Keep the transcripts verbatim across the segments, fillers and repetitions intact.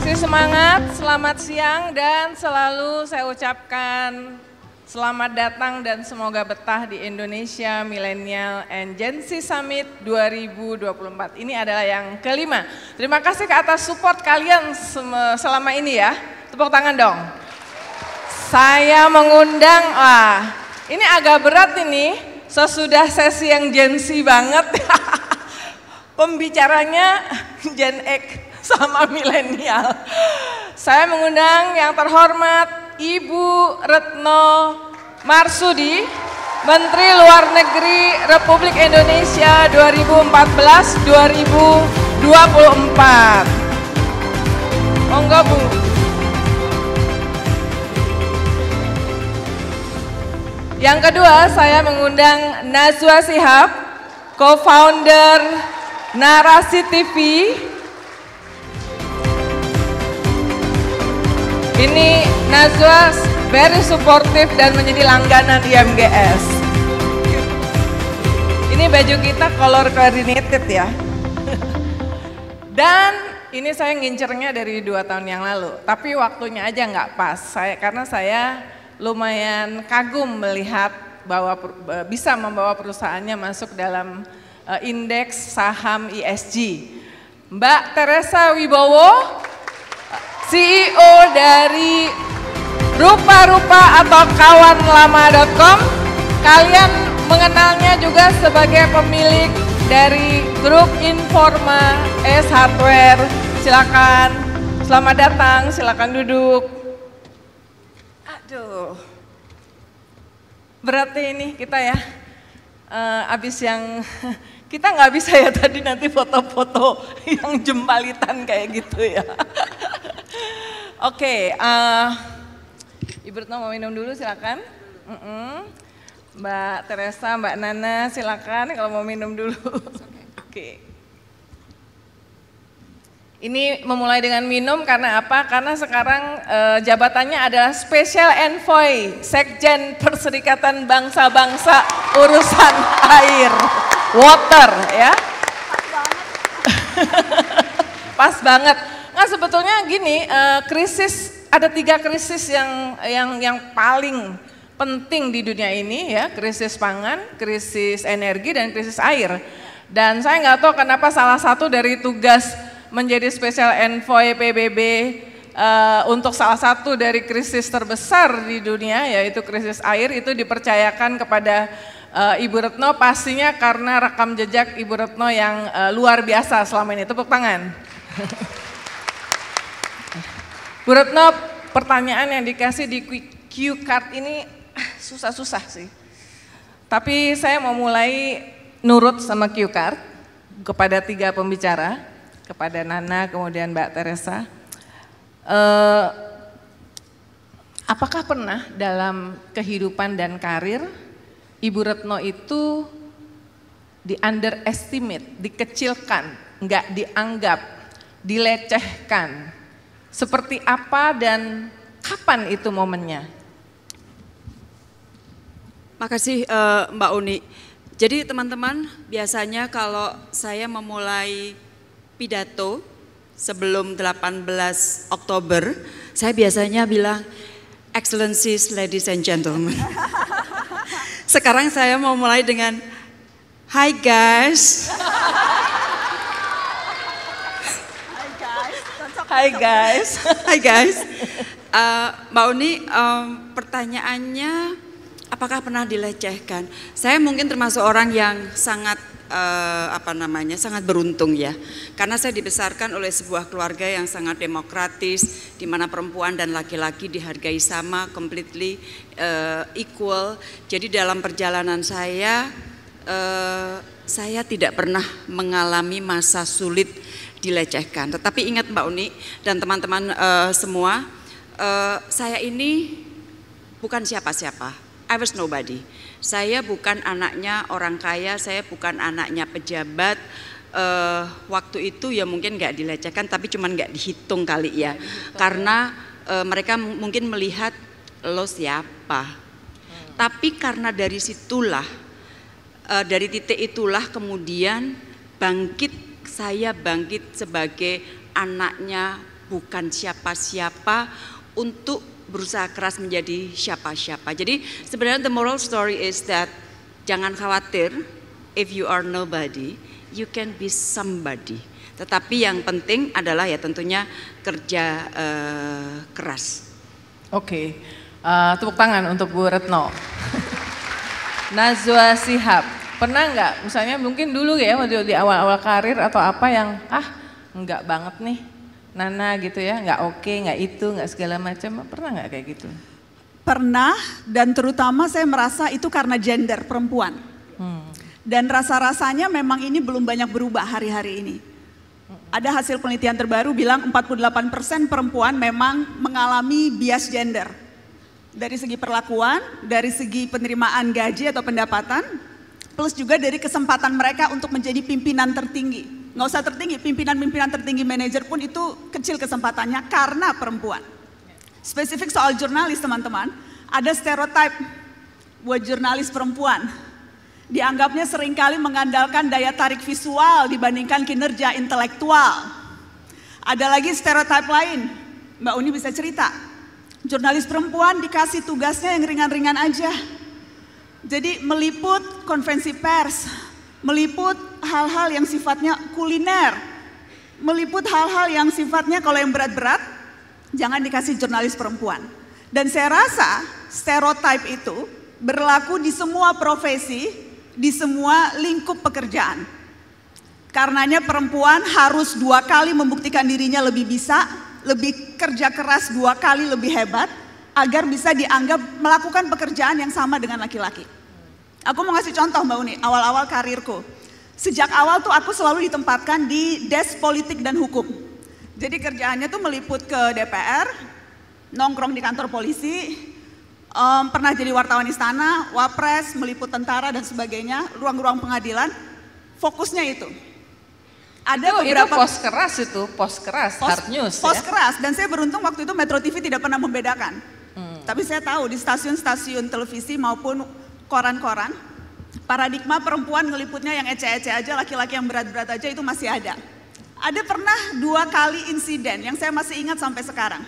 Masih semangat, selamat siang dan selalu saya ucapkan selamat datang dan semoga betah di Indonesia Millennial and Gen Z Summit dua ribu dua puluh empat. Ini adalah yang kelima. Terima kasih ke atas support kalian selama ini ya. Tepuk tangan dong. Saya mengundang, wah ini agak berat ini, sesudah sesi yang Gen Z banget. Pembicaranya Gen X sama milenial. Saya mengundang yang terhormat Ibu Retno Marsudi, Menteri Luar Negeri Republik Indonesia dua ribu empat belas sampai dua ribu dua puluh empat. Monggo Bu. Yang kedua saya mengundang Najwa Shihab, co-founder Narasi T V. Ini Najwa very supportive dan menjadi langganan I M G S. Ini baju kita color coordinated ya. Dan ini saya ngincernya dari dua tahun yang lalu, tapi waktunya aja nggak pas. Saya karena saya lumayan kagum melihat bahwa bisa membawa perusahaannya masuk dalam uh, indeks saham E S G. Mbak Teresa Wibowo, C E O dari Rupa-Rupa atau kawan lama dot com. Kalian mengenalnya juga sebagai pemilik dari grup Informa S Hardware. Silakan, selamat datang, silakan duduk. Aduh, berarti ini kita ya, uh, abis yang kita nggak bisa ya tadi nanti foto-foto yang jembalitan kayak gitu ya. Oke, okay, uh, Ibu Retno mau minum dulu silakan. Mm -mm. Mbak Teresa, Mbak Nana silakan kalau mau minum dulu. Oke. Okay. Ini memulai dengan minum karena apa? Karena sekarang uh, jabatannya adalah Special Envoy Sekjen Perserikatan Bangsa-Bangsa Urusan Air, Water ya. Pas banget. Nah sebetulnya gini, uh, krisis ada tiga krisis yang yang yang paling penting di dunia ini ya, krisis pangan, krisis energi dan krisis air. Dan saya nggak tahu kenapa salah satu dari tugas menjadi Special Envoy P B B uh, untuk salah satu dari krisis terbesar di dunia yaitu krisis air itu dipercayakan kepada uh, Ibu Retno, pastinya karena rekam jejak Ibu Retno yang uh, luar biasa selama ini. Tepuk tangan. Bu Retno, pertanyaan yang dikasih di Q card ini susah-susah sih. Tapi saya mau mulai nurut sama Q card kepada tiga pembicara, kepada Nana, kemudian Mbak Teresa. Eh, apakah pernah dalam kehidupan dan karir Ibu Retno itu di underestimate, dikecilkan, nggak dianggap, dilecehkan? Seperti apa dan kapan itu momennya? Makasih uh, Mbak Uni. Jadi teman-teman, biasanya kalau saya memulai pidato sebelum delapan belas Oktober, saya biasanya bilang, Excellencies, ladies and gentlemen. Sekarang saya mau mulai dengan, Hi guys. Hai guys. Hai guys. Uh, Mbak Uni, um, pertanyaannya apakah pernah dilecehkan? Saya mungkin termasuk orang yang sangat uh, apa namanya, sangat beruntung ya. Karena saya dibesarkan oleh sebuah keluarga yang sangat demokratis, di mana perempuan dan laki-laki dihargai sama, completely uh, equal. Jadi dalam perjalanan saya, uh, saya tidak pernah mengalami masa sulit dilecehkan. Tetapi ingat Mbak Uni dan teman-teman uh, semua, uh, saya ini bukan siapa-siapa. I was nobody. Saya bukan anaknya orang kaya, saya bukan anaknya pejabat. Uh, waktu itu ya mungkin nggak dilecehkan, tapi cuman nggak dihitung kali ya. Karena uh, mereka mungkin melihat lo siapa. Hmm. Tapi karena dari situlah, uh, dari titik itulah kemudian bangkit. Saya bangkit sebagai anaknya bukan siapa-siapa untuk berusaha keras menjadi siapa-siapa. Jadi sebenarnya the moral story is that jangan khawatir, if you are nobody, you can be somebody. Tetapi yang penting adalah ya tentunya kerja uh, keras. Oke, uh, tepuk tangan untuk Bu Retno. Najwa Shihab, pernah nggak misalnya mungkin dulu ya waktu di awal-awal karir atau apa yang ah nggak banget nih Nana gitu ya, nggak oke, nggak itu, nggak segala macam, pernah nggak kayak gitu? Pernah, dan terutama saya merasa itu karena gender perempuan. Hmm. Dan rasa-rasanya memang ini belum banyak berubah hari-hari ini. Ada hasil penelitian terbaru bilang empat puluh delapan persen perempuan memang mengalami bias gender. Dari segi perlakuan, dari segi penerimaan gaji atau pendapatan, plus juga dari kesempatan mereka untuk menjadi pimpinan tertinggi. Nggak usah tertinggi, pimpinan-pimpinan tertinggi manajer pun itu kecil kesempatannya karena perempuan. Spesifik soal jurnalis teman-teman, ada stereotip buat jurnalis perempuan. Dianggapnya seringkali mengandalkan daya tarik visual dibandingkan kinerja intelektual. Ada lagi stereotip lain, Mbak Uni bisa cerita. Jurnalis perempuan dikasih tugasnya yang ringan-ringan aja. Jadi meliput konferensi pers, meliput hal-hal yang sifatnya kuliner, meliput hal-hal yang sifatnya kalau yang berat-berat, jangan dikasih jurnalis perempuan. Dan saya rasa stereotip itu berlaku di semua profesi, di semua lingkup pekerjaan. Karenanya perempuan harus dua kali membuktikan dirinya lebih bisa, lebih kerja keras dua kali lebih hebat, agar bisa dianggap melakukan pekerjaan yang sama dengan laki-laki. Aku mau ngasih contoh Mbak Uni, awal-awal karirku. Sejak awal tuh aku selalu ditempatkan di desk politik dan hukum. Jadi kerjaannya tuh meliput ke D P R, nongkrong di kantor polisi, um, pernah jadi wartawan istana, wapres, meliput tentara dan sebagainya, ruang-ruang pengadilan, fokusnya itu. Ada itu, beberapa itu pos keras itu, pos keras, pos, hard news pos ya. keras, dan saya beruntung waktu itu Metro T V tidak pernah membedakan. Hmm. Tapi saya tahu di stasiun-stasiun televisi maupun koran-koran, paradigma perempuan ngeliputnya yang ece-ece aja, laki-laki yang berat-berat aja itu masih ada. Ada pernah dua kali insiden yang saya masih ingat sampai sekarang.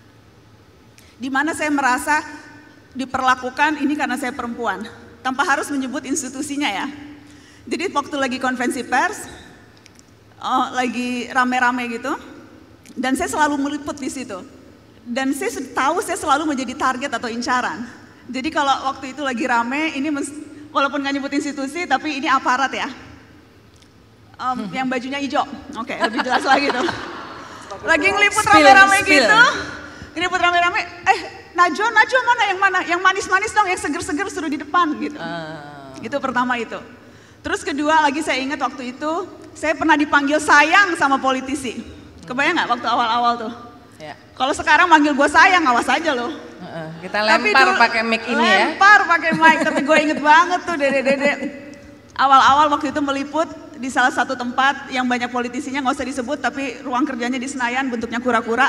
Di mana saya merasa diperlakukan ini karena saya perempuan, tanpa harus menyebut institusinya ya. Jadi waktu lagi konferensi pers, oh, lagi rame-rame gitu, dan saya selalu meliput di situ. Dan saya tahu saya selalu menjadi target atau incaran. Jadi kalau waktu itu lagi rame, ini walaupun nggak nyebut institusi, tapi ini aparat ya. Um, yang bajunya hijau, oke okay, lebih jelas lagi tuh. Lagi ngeliput rame-rame gitu, ngeliput rame-rame, eh Najwa, Najwa mana yang mana? Yang manis-manis dong, yang seger-seger suruh di depan gitu. Uh. Itu pertama itu. Terus kedua lagi saya ingat waktu itu, saya pernah dipanggil sayang sama politisi. Kebayang nggak waktu awal-awal tuh? Ya. Kalau sekarang manggil gue sayang, awas aja loh. Uh, kita lempar pakai mic ini lempar ya. Lempar pakai mic, tapi gue inget banget tuh dede-dede. Awal-awal waktu itu meliput di salah satu tempat yang banyak politisinya, nggak usah disebut, tapi ruang kerjanya di Senayan, bentuknya kura-kura.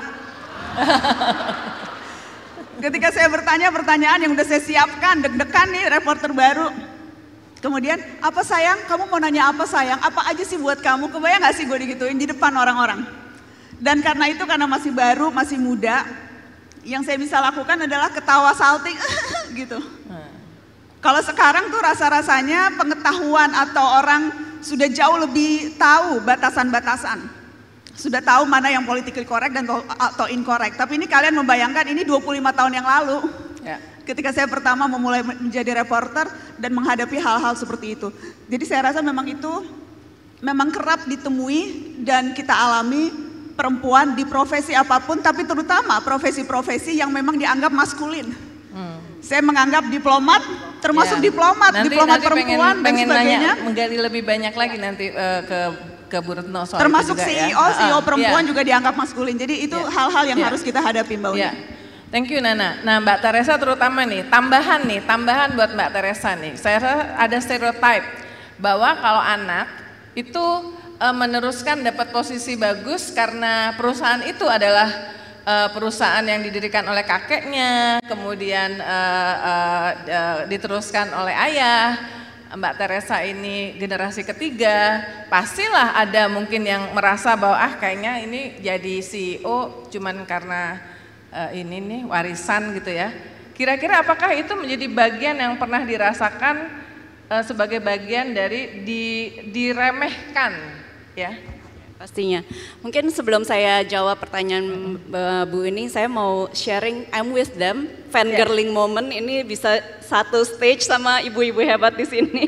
Ketika saya bertanya pertanyaan yang udah saya siapkan, deg-degan nih reporter baru. Kemudian, apa sayang? Kamu mau nanya apa sayang? Apa aja sih buat kamu? Kebayang gak sih gue digituin di depan orang-orang? Dan karena itu, karena masih baru, masih muda, yang saya bisa lakukan adalah ketawa salting gitu. Hmm. Kalau sekarang tuh rasa-rasanya pengetahuan atau orang sudah jauh lebih tahu batasan-batasan. Sudah tahu mana yang politically correct dan atau incorrect. Tapi ini kalian membayangkan ini dua puluh lima tahun yang lalu. Ya. Ketika saya pertama memulai menjadi reporter dan menghadapi hal-hal seperti itu. Jadi saya rasa memang itu memang kerap ditemui dan kita alami perempuan di profesi apapun, tapi terutama profesi-profesi yang memang dianggap maskulin. Hmm. Saya menganggap diplomat, termasuk ya. diplomat, nanti, diplomat nanti perempuan pengen, pengen dan sebagainya. Nanya, menggali lebih banyak lagi nanti uh, ke ke Bu Retno soal termasuk itu juga, C E O, ya. C E O perempuan uh, juga dianggap maskulin. Jadi itu hal-hal yeah. yang yeah. harus kita hadapi Mbak Uni. Yeah. Thank you Nana. Nah Mbak Teresa terutama nih, tambahan nih, tambahan buat Mbak Teresa nih. Saya rasa ada stereotip bahwa kalau anak itu uh, meneruskan dapat posisi bagus karena perusahaan itu adalah uh, perusahaan yang didirikan oleh kakeknya, kemudian uh, uh, uh, diteruskan oleh ayah. Mbak Teresa ini generasi ketiga, pastilah ada mungkin yang merasa bahwa ah kayaknya ini jadi C E O cuman karena uh, ini nih warisan gitu ya. Kira-kira apakah itu menjadi bagian yang pernah dirasakan uh, sebagai bagian dari di, diremehkan ya? Pastinya. Mungkin sebelum saya jawab pertanyaan hmm. Bu ini, saya mau sharing I'm with them, fangirling yeah. moment ini bisa satu stage sama ibu-ibu hebat di sini.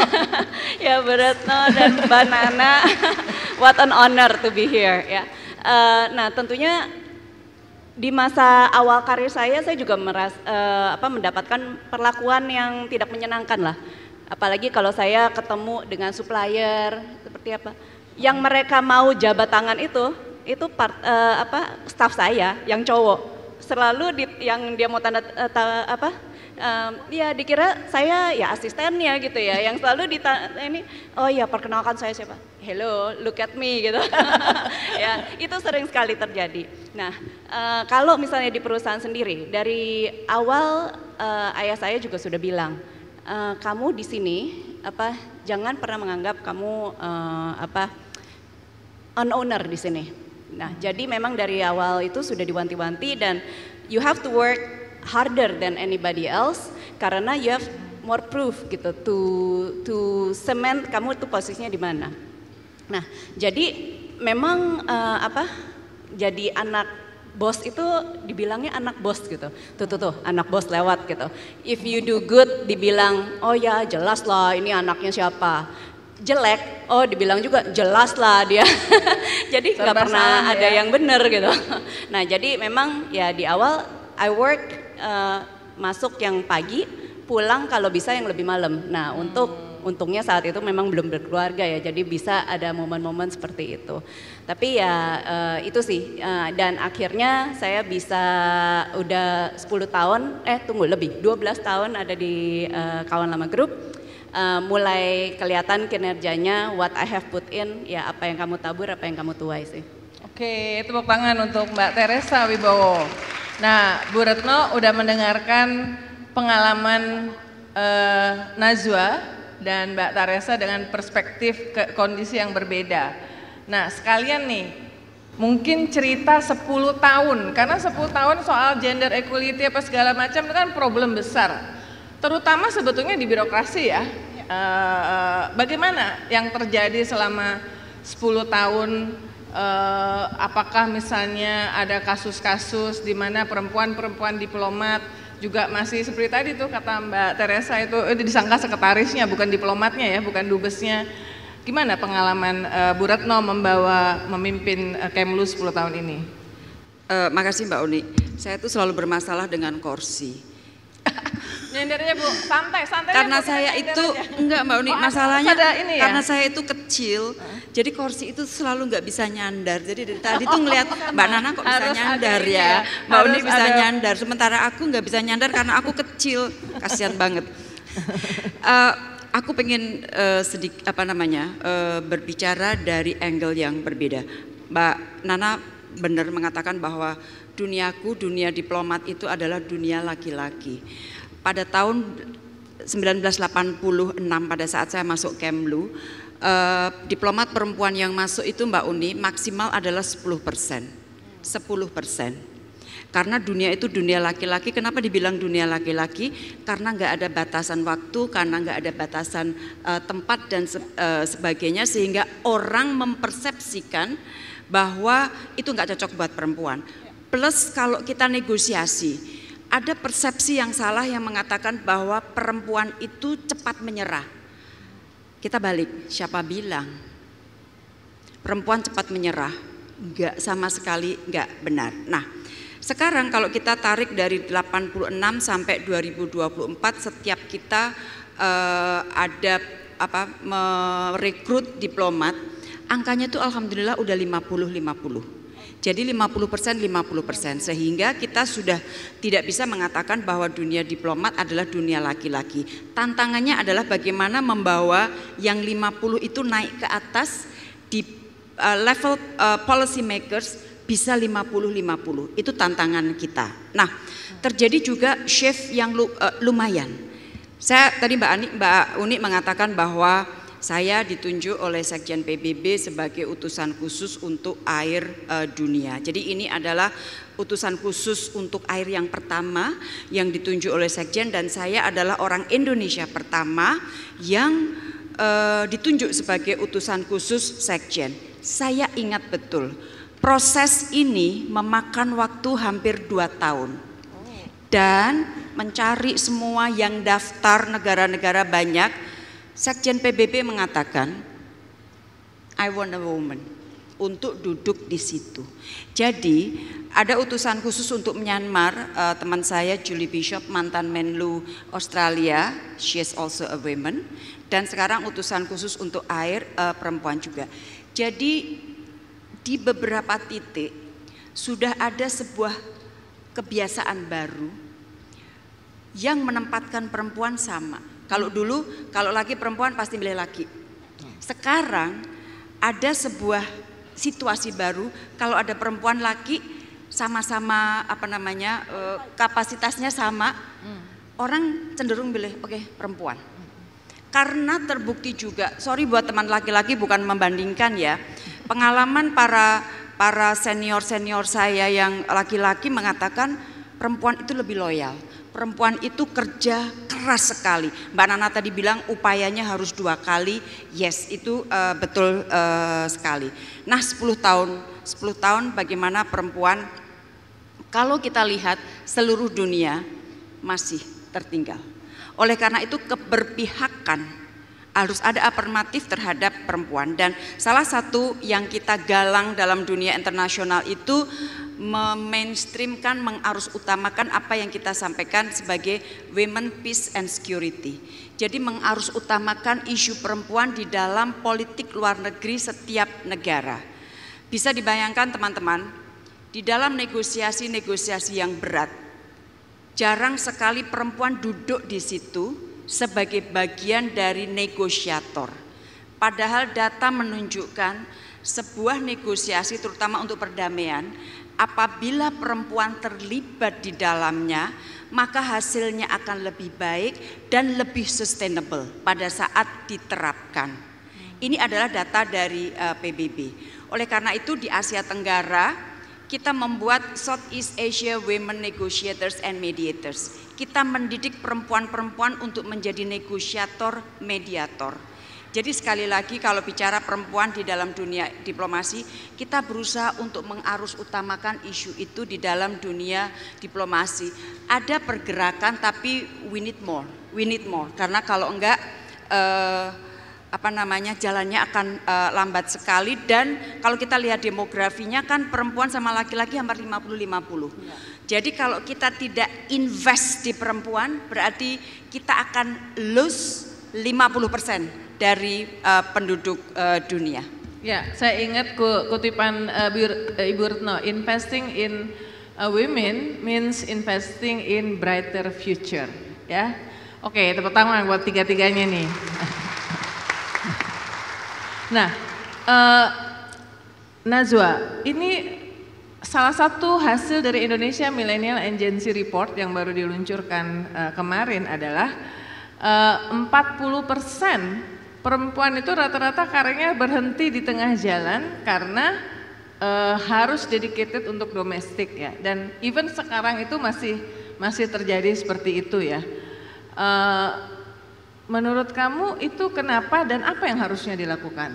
Ya Bu Retno dan Mbak Nana, what an honor to be here ya. Uh, nah tentunya di masa awal karir saya, saya juga meras, uh, apa, mendapatkan perlakuan yang tidak menyenangkan lah. Apalagi kalau saya ketemu dengan supplier seperti apa. Yang mereka mau jabat tangan itu, itu part, uh, apa, staff saya yang cowok. Selalu di, yang dia mau tanda uh, ta, apa, um, ya dikira saya ya asistennya gitu ya. Yang selalu di ini, oh ya perkenalkan saya siapa? Hello, look at me gitu. Ya, itu sering sekali terjadi. Nah, uh, kalau misalnya di perusahaan sendiri, dari awal uh, ayah saya juga sudah bilang, uh, kamu di sini apa, jangan pernah menganggap kamu uh, apa an owner di sini. Nah, jadi memang dari awal itu sudah diwanti-wanti dan you have to work harder than anybody else karena you have more proof gitu to to cement kamu tuh posisinya di mana. Nah, jadi memang uh, apa? Jadi anak bos itu dibilangnya anak bos gitu. Tuh tuh tuh anak bos lewat gitu. If you do good dibilang oh ya jelas lah ini anaknya siapa. Jelek, oh dibilang juga jelas lah dia. Jadi nggak pernah ada ya. Yang benar gitu. Nah jadi memang ya di awal I work uh, masuk yang pagi, pulang kalau bisa yang lebih malam. Nah hmm. untuk untungnya saat itu memang belum berkeluarga ya, jadi bisa ada momen-momen seperti itu. Tapi ya uh, itu sih uh, dan akhirnya saya bisa udah sepuluh tahun, eh tunggu lebih dua belas tahun ada di uh, Kawan Lama Group. Uh, mulai kelihatan kinerjanya, what I have put in, ya apa yang kamu tabur, apa yang kamu tuai sih. Oke, tepuk tangan untuk Mbak Teresa Wibowo. Nah, Bu Retno udah mendengarkan pengalaman uh, Najwa dan Mbak Teresa dengan perspektif ke kondisi yang berbeda. Nah, sekalian nih, mungkin cerita sepuluh tahun, karena sepuluh tahun soal gender equality apa segala macam itu kan problem besar. Terutama sebetulnya di birokrasi ya, uh, bagaimana yang terjadi selama sepuluh tahun, uh, apakah misalnya ada kasus-kasus di mana perempuan-perempuan diplomat juga masih seperti tadi tuh kata Mbak Teresa itu, itu disangka sekretarisnya bukan diplomatnya ya, bukan dubesnya. Gimana pengalaman uh, Bu Retno membawa, memimpin uh, Kemlu sepuluh tahun ini? Uh, makasih Mbak Uni, saya tuh selalu bermasalah dengan kursi. Nyendernya Bu, santai, santai. Karena saya itu, aja. Enggak Mbak Uni, oh, masalahnya ini ya? Karena saya itu kecil, uh. jadi kursi itu selalu nggak bisa nyandar. Jadi dari tadi tuh ngelihat Mbak Nana kok bisa harus nyandar ya, ya. Mbak Uni bisa ada. Nyandar, sementara aku nggak bisa nyandar karena aku kecil, kasihan banget. Uh, aku pengen uh, sedikit apa namanya uh, berbicara dari angle yang berbeda. Mbak Nana benar mengatakan bahwa duniaku, dunia diplomat itu adalah dunia laki-laki. Pada tahun seribu sembilan ratus delapan puluh enam pada saat saya masuk Kemlu, eh, diplomat perempuan yang masuk itu Mbak Uni maksimal adalah sepuluh persen. sepuluh persen. Karena dunia itu dunia laki-laki. Kenapa dibilang dunia laki-laki? Karena nggak ada batasan waktu, karena nggak ada batasan eh, tempat dan se eh, sebagainya, sehingga orang mempersepsikan bahwa itu nggak cocok buat perempuan. Plus kalau kita negosiasi, ada persepsi yang salah yang mengatakan bahwa perempuan itu cepat menyerah. Kita balik, siapa bilang perempuan cepat menyerah? Enggak, sama sekali enggak benar. Nah, sekarang kalau kita tarik dari delapan puluh enam sampai dua ribu dua puluh empat, setiap kita uh, ada apa merekrut diplomat, angkanya itu alhamdulillah udah lima puluh lima puluh. Jadi lima puluh persen, lima puluh persen, sehingga kita sudah tidak bisa mengatakan bahwa dunia diplomat adalah dunia laki-laki. Tantangannya adalah bagaimana membawa yang lima puluh itu naik ke atas di uh, level uh, policy makers bisa lima puluh lima puluh. Itu tantangan kita. Nah, terjadi juga shift yang lu, uh, lumayan. Saya tadi Mbak Ani, Mbak Uni mengatakan bahwa saya ditunjuk oleh Sekjen P B B sebagai utusan khusus untuk air uh, dunia. Jadi ini adalah utusan khusus untuk air yang pertama yang ditunjuk oleh Sekjen, dan saya adalah orang Indonesia pertama yang uh, ditunjuk sebagai utusan khusus Sekjen. Saya ingat betul, proses ini memakan waktu hampir dua tahun. Dan mencari semua yang daftar negara-negara banyak, Sekjen P B B mengatakan, I want a woman untuk duduk di situ. Jadi ada utusan khusus untuk Myanmar, uh, teman saya Julie Bishop, mantan Menlu Australia, she is also a woman. Dan sekarang utusan khusus untuk air, uh, perempuan juga. Jadi di beberapa titik sudah ada sebuah kebiasaan baru yang menempatkan perempuan sama. Kalau dulu, kalau laki perempuan pasti milih laki. Sekarang ada sebuah situasi baru, kalau ada perempuan laki sama-sama apa namanya kapasitasnya sama, orang cenderung milih oke okay, perempuan. Karena terbukti juga, sorry buat teman laki-laki bukan membandingkan ya, pengalaman para para senior-senior saya yang laki-laki mengatakan perempuan itu lebih loyal. Perempuan itu kerja keras sekali. Mbak Nana tadi bilang upayanya harus dua kali. Yes, itu uh, betul uh, sekali. Nah, sepuluh tahun, sepuluh tahun bagaimana perempuan, kalau kita lihat seluruh dunia masih tertinggal. Oleh karena itu keberpihakan harus ada afirmatif terhadap perempuan, dan salah satu yang kita galang dalam dunia internasional itu memainstreamkan, mengarus utamakan apa yang kita sampaikan sebagai Women, Peace and Security. Jadi mengarus utamakan isu perempuan di dalam politik luar negeri setiap negara. Bisa dibayangkan teman-teman, di dalam negosiasi-negosiasi yang berat, jarang sekali perempuan duduk di situ sebagai bagian dari negosiator. Padahal data menunjukkan sebuah negosiasi terutama untuk perdamaian, apabila perempuan terlibat di dalamnya, maka hasilnya akan lebih baik dan lebih sustainable pada saat diterapkan. Ini adalah data dari uh, P B B. Oleh karena itu di Asia Tenggara kita membuat Southeast Asia Women Negotiators and Mediators. Kita mendidik perempuan-perempuan untuk menjadi negosiator, mediator. Jadi sekali lagi kalau bicara perempuan di dalam dunia diplomasi, kita berusaha untuk mengarus utamakan isu itu di dalam dunia diplomasi. Ada pergerakan tapi we need more, we need more. Karena kalau enggak eh, apa namanya jalannya akan eh, lambat sekali, dan kalau kita lihat demografinya kan perempuan sama laki-laki hampir lima puluh lima puluh. Jadi kalau kita tidak invest di perempuan berarti kita akan lose lima puluh persen dari uh, penduduk uh, dunia. Ya, saya ingat kutipan uh, Ibu Retno, investing in uh, women means investing in brighter future. Ya, oke, tepuk tangan buat tiga-tiganya nih. Nah, uh, Najwa, ini salah satu hasil dari Indonesia Millennial Agency Report yang baru diluncurkan uh, kemarin adalah uh, empat puluh persen perempuan itu rata-rata karirnya berhenti di tengah jalan karena uh, harus dedicated untuk domestik ya, dan even sekarang itu masih masih terjadi seperti itu ya. Uh, menurut kamu itu kenapa dan apa yang harusnya dilakukan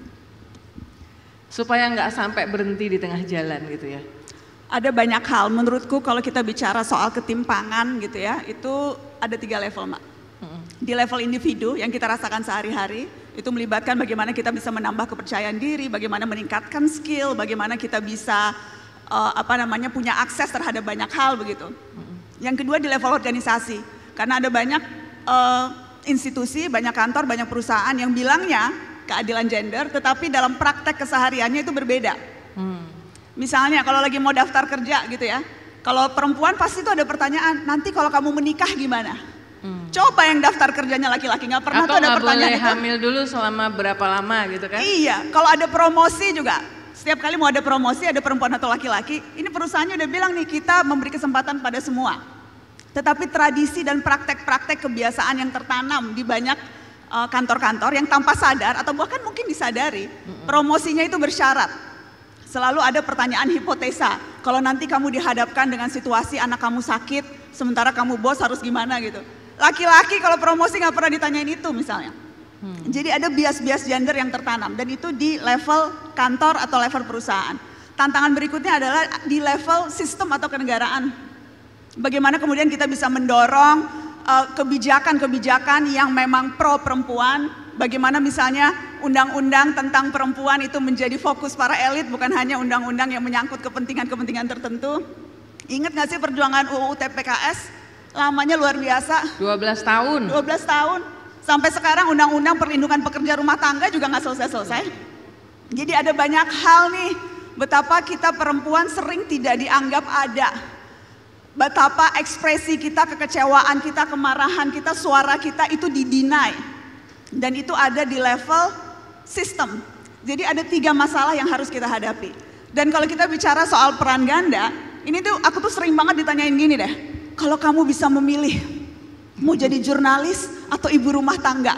supaya nggak sampai berhenti di tengah jalan gitu ya? Ada banyak hal menurutku kalau kita bicara soal ketimpangan gitu ya, itu ada tiga level, Mak. Di level individu yang kita rasakan sehari-hari, itu melibatkan bagaimana kita bisa menambah kepercayaan diri, bagaimana meningkatkan skill, bagaimana kita bisa uh, apa namanya punya akses terhadap banyak hal begitu. Yang kedua di level organisasi, karena ada banyak uh, institusi, banyak kantor, banyak perusahaan yang bilangnya keadilan gender, tetapi dalam praktek kesehariannya itu berbeda. Hmm. Misalnya kalau lagi mau daftar kerja gitu ya, kalau perempuan pasti itu ada pertanyaan, nanti kalau kamu menikah gimana? Hmm. Coba yang daftar kerjanya laki-laki nggak pernah atau tuh ada pertanyaan boleh itu. Hamil dulu selama berapa lama gitu kan? Iya, kalau ada promosi juga, setiap kali mau ada promosi ada perempuan atau laki-laki, ini perusahaannya udah bilang nih kita memberi kesempatan pada semua. Tetapi tradisi dan praktek-praktek kebiasaan yang tertanam di banyak uh, kantor-kantor yang tanpa sadar atau bahkan mungkin disadari, promosinya itu bersyarat. Selalu ada pertanyaan hipotesa, kalau nanti kamu dihadapkan dengan situasi anak kamu sakit, sementara kamu bos harus gimana gitu. Laki-laki kalau promosi nggak pernah ditanyain itu misalnya. Hmm. Jadi ada bias-bias gender yang tertanam dan itu di level kantor atau level perusahaan. Tantangan berikutnya adalah di level sistem atau kenegaraan. Bagaimana kemudian kita bisa mendorong uh, kebijakan-kebijakan yang memang pro perempuan. Bagaimana misalnya undang-undang tentang perempuan itu menjadi fokus para elit, bukan hanya undang-undang yang menyangkut kepentingan-kepentingan tertentu. Ingat gak sih perjuangan U U T P K S? Lamanya luar biasa. dua belas tahun. dua belas tahun. Sampai sekarang undang-undang perlindungan pekerja rumah tangga juga gak selesai-selesai. Jadi ada banyak hal nih, betapa kita perempuan sering tidak dianggap ada. Betapa ekspresi kita, kekecewaan kita, kemarahan kita, suara kita itu didinai. Dan itu ada di level sistem. Jadi ada tiga masalah yang harus kita hadapi. Dan kalau kita bicara soal peran ganda, ini tuh aku tuh sering banget ditanyain gini deh. Kalau kamu bisa memilih, mau jadi jurnalis atau ibu rumah tangga?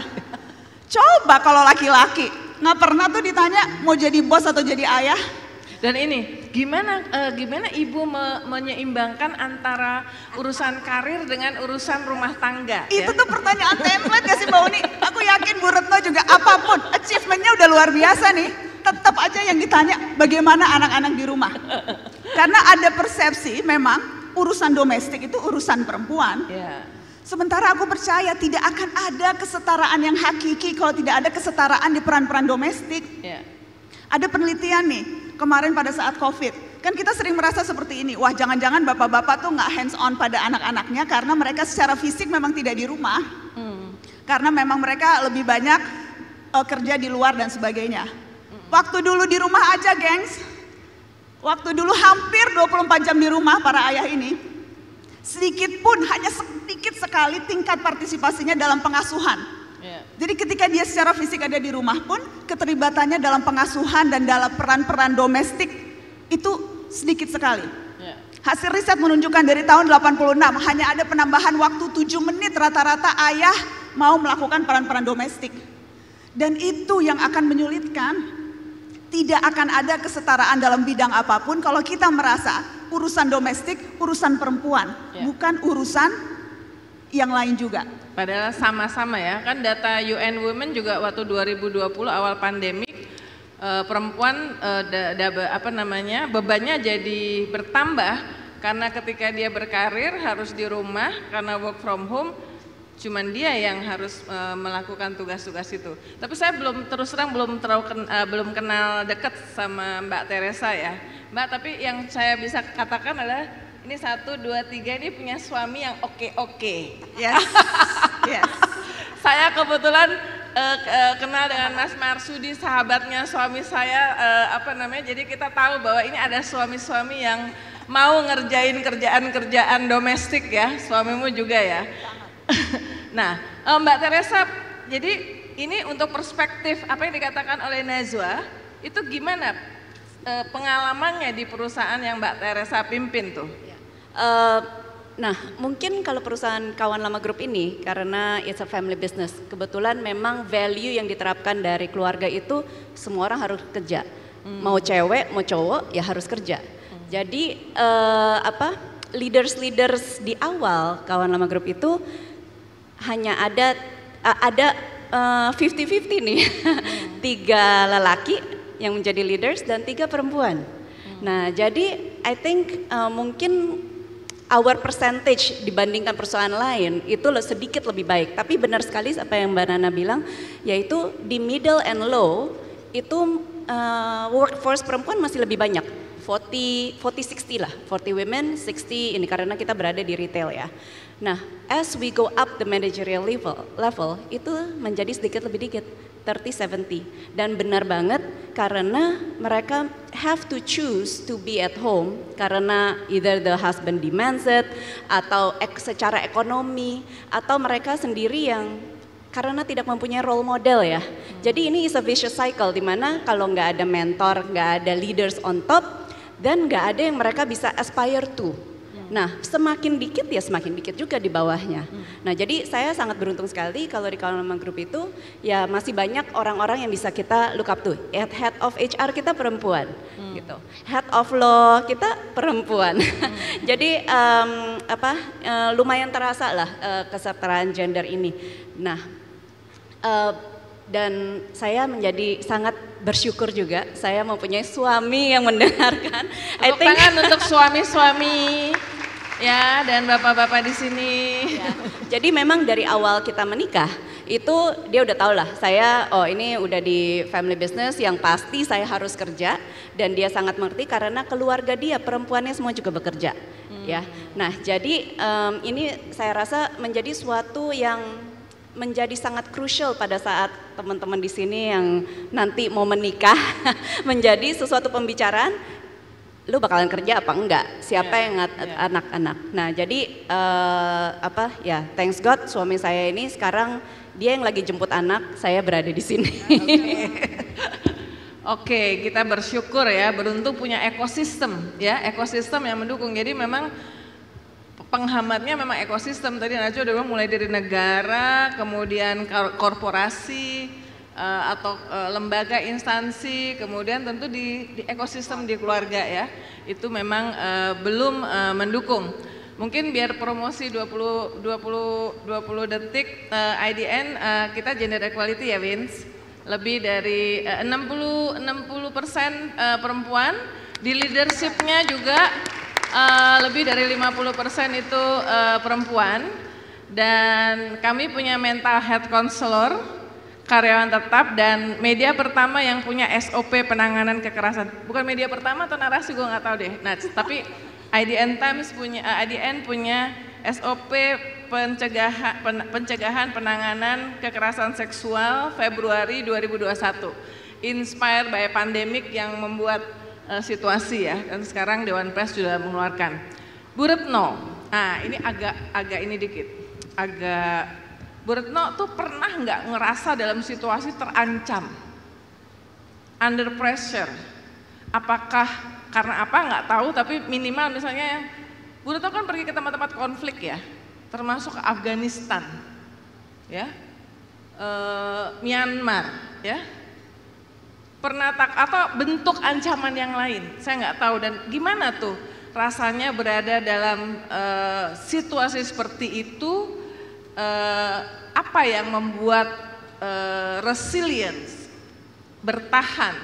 Coba kalau laki-laki, nggak pernah tuh ditanya mau jadi bos atau jadi ayah. Dan ini, gimana uh, gimana ibu me menyeimbangkan antara urusan karir dengan urusan rumah tangga? Itu ya? tuh pertanyaan template gak sih Mbak Uni? Aku yakin Bu Retno juga apapun, achievementnya udah luar biasa nih. Tetap aja yang ditanya bagaimana anak-anak di rumah. Karena ada persepsi memang urusan domestik itu urusan perempuan. Ya. Sementara aku percaya tidak akan ada kesetaraan yang hakiki kalau tidak ada kesetaraan di peran-peran domestik. Ya. Ada penelitian nih, kemarin pada saat COVID, kan kita sering merasa seperti ini, wah jangan-jangan bapak-bapak tuh nggak hands on pada anak-anaknya karena mereka secara fisik memang tidak di rumah, hmm. karena memang mereka lebih banyak uh, kerja di luar dan sebagainya. Hmm. Waktu dulu di rumah aja gengs, waktu dulu hampir dua puluh empat jam di rumah para ayah ini, sedikit pun, hanya sedikit sekali tingkat partisipasinya dalam pengasuhan. Yeah. Jadi ketika dia secara fisik ada di rumah pun, keterlibatannya dalam pengasuhan dan dalam peran-peran domestik itu sedikit sekali. Yeah. Hasil riset menunjukkan dari tahun delapan puluh enam hanya ada penambahan waktu tujuh menit rata-rata ayah mau melakukan peran-peran domestik. Dan itu yang akan menyulitkan. Tidak akan ada kesetaraan dalam bidang apapun kalau kita merasa urusan domestik, urusan perempuan, yeah. bukan urusan yang lain juga. Padahal sama-sama ya, kan data U N Women juga waktu dua ribu dua puluh awal pandemi eh, perempuan eh, da, da, apa namanya bebannya jadi bertambah karena ketika dia berkarir harus di rumah karena work from home, cuman dia yang harus eh, melakukan tugas-tugas itu. Tapi saya belum terus terang belum terlalu ken, eh, belum kenal dekat sama Mbak Teresa ya, Mbak. Tapi yang saya bisa katakan adalah ini satu, dua, tiga ini punya suami yang oke-oke. Yes, yes. Saya kebetulan uh, uh, kenal dengan Mas Marsudi, sahabatnya suami saya, uh, apa namanya, jadi kita tahu bahwa ini ada suami-suami yang mau ngerjain kerjaan-kerjaan domestik ya, suamimu juga ya. Nah, uh, Mbak Teresa, jadi ini untuk perspektif apa yang dikatakan oleh Najwa, itu gimana uh, pengalamannya di perusahaan yang Mbak Teresa pimpin tuh? Uh, nah, mungkin kalau perusahaan Kawan Lama Group ini, karena it's a family business, kebetulan memang value yang diterapkan dari keluarga itu semua orang harus kerja. Hmm. Mau cewek, mau cowok, ya harus kerja. Hmm. Jadi uh, apa leaders-leaders di awal Kawan Lama Group itu hanya ada uh, ada fifty fifty nih, hmm. tiga lelaki yang menjadi leaders dan tiga perempuan. Hmm. Nah, jadi I think uh, mungkin our percentage dibandingkan perusahaan lain itu sedikit lebih baik. Tapi benar sekali apa yang Mbak Nana bilang, yaitu di middle and low itu uh, workforce perempuan masih lebih banyak. forty, forty, sixty lah, forty women, sixty ini karena kita berada di retail ya. Nah, as we go up the managerial level, level itu menjadi sedikit lebih dikit, thirty, seventy. Dan benar banget karena mereka have to choose to be at home karena either the husband demands it atau ek, secara ekonomi atau mereka sendiri yang karena tidak mempunyai role model ya. Hmm. Jadi ini is a vicious cycle di mana kalau nggak ada mentor, nggak ada leaders on top dan nggak ada yang mereka bisa aspire to. Hmm. Nah, semakin dikit ya semakin dikit juga di bawahnya. Hmm. Nah, jadi saya sangat beruntung sekali kalau di Kaulama Group itu ya masih banyak orang-orang yang bisa kita look up to. Head of H R kita perempuan, hmm. gitu. Head of law kita perempuan. Hmm. Jadi um, apa uh, lumayan terasa lah uh, kesetaraan gender ini. Nah, uh, dan saya menjadi sangat bersyukur juga saya mempunyai suami yang mendengarkan. Tepuk tangan untuk suami-suami ya dan bapak-bapak di sini. Ya. Jadi memang dari awal kita menikah itu dia udah tahu lah saya oh ini udah di family business yang pasti saya harus kerja dan dia sangat mengerti karena keluarga dia perempuannya semua juga bekerja. Hmm. Ya. Nah, jadi um, ini saya rasa menjadi suatu yang menjadi sangat krusial pada saat teman-teman di sini yang nanti mau menikah menjadi sesuatu pembicaraan, lu bakalan kerja apa enggak? Siapa yeah, yang yeah. anak-anak? Nah, jadi uh, apa ya? Thanks God, suami saya ini sekarang dia yang lagi jemput anak, saya berada di sini. Oke, okay, kita bersyukur ya, beruntung punya ekosistem ya, ekosistem yang mendukung. Jadi memang penghambatnya memang ekosistem, tadi Najwa udah bilang mulai dari negara, kemudian korporasi uh, atau uh, lembaga instansi, kemudian tentu di, di ekosistem di keluarga ya, itu memang uh, belum uh, mendukung. Mungkin biar promosi dua puluh, dua puluh, dua puluh detik uh, I D N uh, kita gender equality ya Vince, lebih dari uh, enam puluh persen uh, perempuan, di leadershipnya juga Uh, lebih dari lima puluh persen itu uh, perempuan, dan kami punya mental health counselor, karyawan tetap, dan media pertama yang punya S O P penanganan kekerasan. Bukan media pertama atau narasi gue nggak tahu deh. Nah, tapi I D N Times punya, uh, I D N punya S O P pencegahan, pen, pencegahan penanganan kekerasan seksual Februari dua ribu dua puluh satu. Inspired by pandemic yang membuat Uh, situasi ya, dan sekarang Dewan Pers sudah mengeluarkan. Bu Retno, nah ini agak agak ini dikit, agak Bu Retno tuh pernah nggak ngerasa dalam situasi terancam, under pressure? Apakah karena apa nggak tahu, tapi minimal misalnya Bu Retno kan pergi ke tempat-tempat konflik ya, termasuk ke Afghanistan, ya, uh, Myanmar, ya. Pernah tak atau bentuk ancaman yang lain, saya nggak tahu. Dan gimana tuh rasanya berada dalam uh, situasi seperti itu, uh, apa yang membuat uh, resilience, bertahan?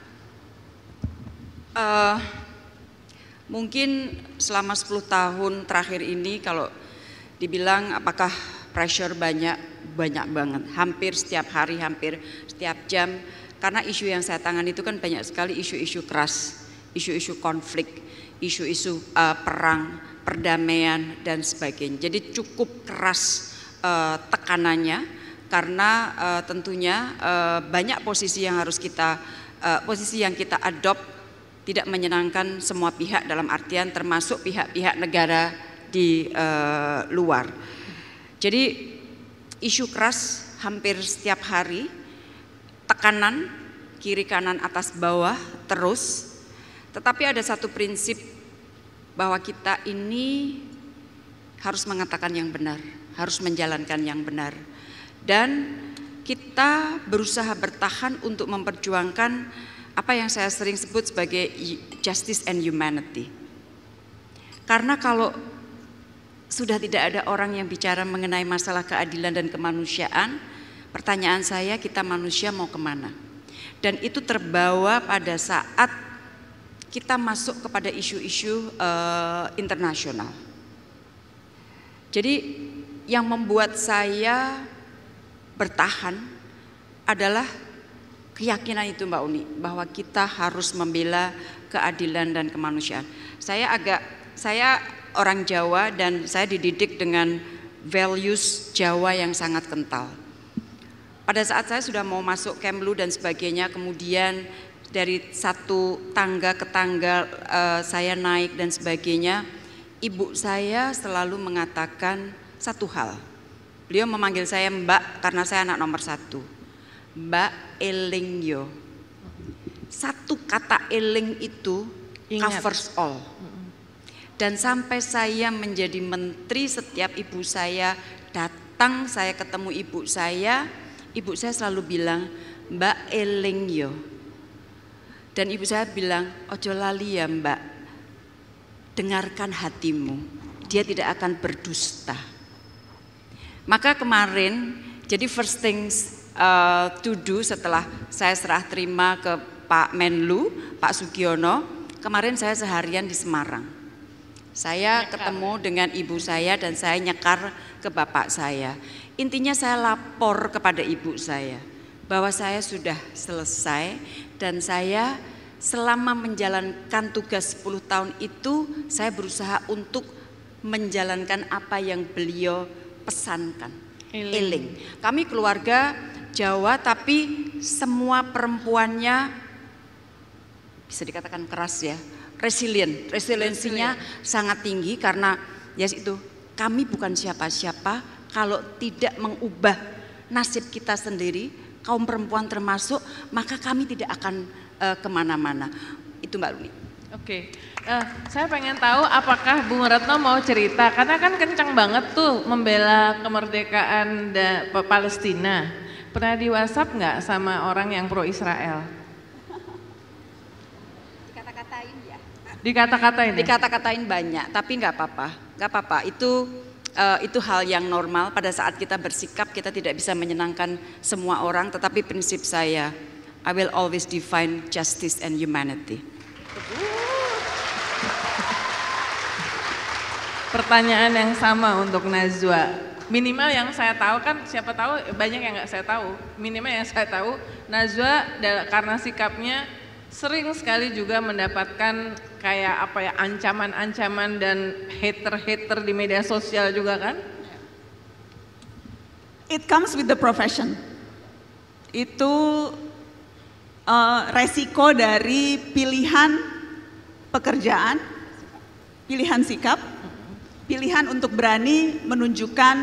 Uh, mungkin selama sepuluh tahun terakhir ini kalau dibilang apakah pressure banyak, banyak banget, hampir setiap hari, hampir setiap jam. Karena isu yang saya tangani itu kan banyak sekali isu-isu keras, isu-isu konflik, isu-isu uh, perang, perdamaian dan sebagainya. Jadi cukup keras uh, tekanannya karena uh, tentunya uh, banyak posisi yang harus kita, uh, posisi yang kita adopt tidak menyenangkan semua pihak, dalam artian termasuk pihak-pihak negara di uh, luar. Jadi isu keras hampir setiap hari, tekanan kiri kanan atas bawah terus, tetapi ada satu prinsip bahwa kita ini harus mengatakan yang benar, harus menjalankan yang benar, dan kita berusaha bertahan untuk memperjuangkan apa yang saya sering sebut sebagai justice and humanity. Karena kalau sudah tidak ada orang yang bicara mengenai masalah keadilan dan kemanusiaan, pertanyaan saya, kita manusia mau kemana? Dan itu terbawa pada saat kita masuk kepada isu-isu uh, internasional. Jadi yang membuat saya bertahan adalah keyakinan itu Mbak Uni, bahwa kita harus membela keadilan dan kemanusiaan. Saya agak, saya orang Jawa dan saya dididik dengan values Jawa yang sangat kental. Pada saat saya sudah mau masuk Kemlu dan sebagainya, kemudian dari satu tangga ke tangga uh, saya naik dan sebagainya, ibu saya selalu mengatakan satu hal. Beliau memanggil saya Mbak karena saya anak nomor satu. Mbak eling yo. Satu kata eling itu Ingat. Covers all. Dan sampai saya menjadi menteri, setiap ibu saya datang, saya ketemu ibu saya, ibu saya selalu bilang, Mbak eling yo. Dan ibu saya bilang, ojo lali ya Mbak, dengarkan hatimu, dia tidak akan berdusta. Maka kemarin, jadi first things uh, to do setelah saya serah terima ke Pak Menlu, Pak Sugiono, kemarin saya seharian di Semarang. Saya nyekar. Ketemu dengan ibu saya dan saya nyekar ke bapak saya. Intinya saya lapor kepada ibu saya bahwa saya sudah selesai dan saya selama menjalankan tugas sepuluh tahun itu saya berusaha untuk menjalankan apa yang beliau pesankan. Eling. Eling. Kami keluarga Jawa tapi semua perempuannya bisa dikatakan keras ya. Resilient, resiliensinya Resilient. sangat tinggi karena ya itu kami bukan siapa-siapa kalau tidak mengubah nasib kita sendiri, kaum perempuan termasuk, maka kami tidak akan uh, kemana-mana. Itu Mbak Runi. Oke, uh, saya pengen tahu apakah Bung Retno mau cerita, karena kan kencang banget tuh membela kemerdekaan da, Palestina. Pernah di WhatsApp nggak sama orang yang pro Israel? Dikata-katain, dikata-katain banyak, tapi nggak apa-apa, nggak apa-apa. Itu uh, itu hal yang normal. Pada saat kita bersikap, kita tidak bisa menyenangkan semua orang. Tetapi prinsip saya, I will always define justice and humanity. Pertanyaan yang sama untuk Najwa. Minimal yang saya tahu kan, siapa tahu banyak yang nggak saya tahu. Minimal yang saya tahu, Najwa karena sikapnya sering sekali juga mendapatkan kayak apa ya, ancaman-ancaman dan hater-hater di media sosial juga kan? It comes with the profession. Itu uh, resiko dari pilihan pekerjaan, pilihan sikap, pilihan untuk berani menunjukkan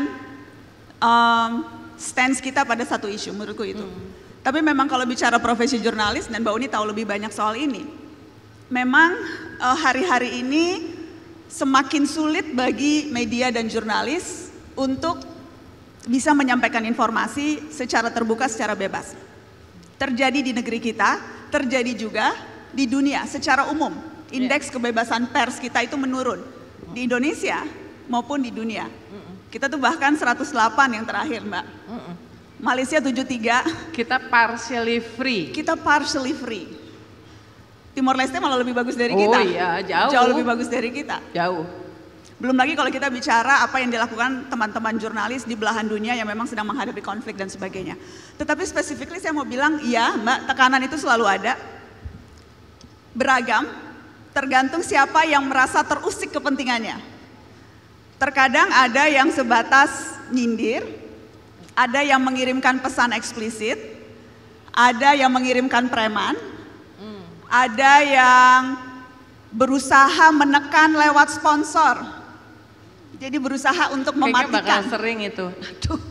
um, stance kita pada satu isu, menurutku itu. Hmm. Tapi memang kalau bicara profesi jurnalis, dan Mbak Uni tahu lebih banyak soal ini, memang hari-hari uh, ini semakin sulit bagi media dan jurnalis untuk bisa menyampaikan informasi secara terbuka, secara bebas. Terjadi di negeri kita, terjadi juga di dunia secara umum. Indeks kebebasan pers kita itu menurun di Indonesia maupun di dunia. Kita tuh bahkan seratus delapan yang terakhir, Mbak. Malaysia tujuh puluh tiga. Kita partially free. Kita partially free. Timor Leste malah lebih bagus dari oh kita. Oh iya, jauh. Jauh lebih bagus dari kita. Jauh. Belum lagi kalau kita bicara apa yang dilakukan teman-teman jurnalis di belahan dunia yang memang sedang menghadapi konflik dan sebagainya. Tetapi specifically saya mau bilang, iya Mbak, tekanan itu selalu ada. Beragam, tergantung siapa yang merasa terusik kepentingannya. Terkadang ada yang sebatas nyindir, ada yang mengirimkan pesan eksplisit, ada yang mengirimkan preman, hmm. ada yang berusaha menekan lewat sponsor. Jadi berusaha untuk mematikan. Kayaknya bakal sering itu. Aduh.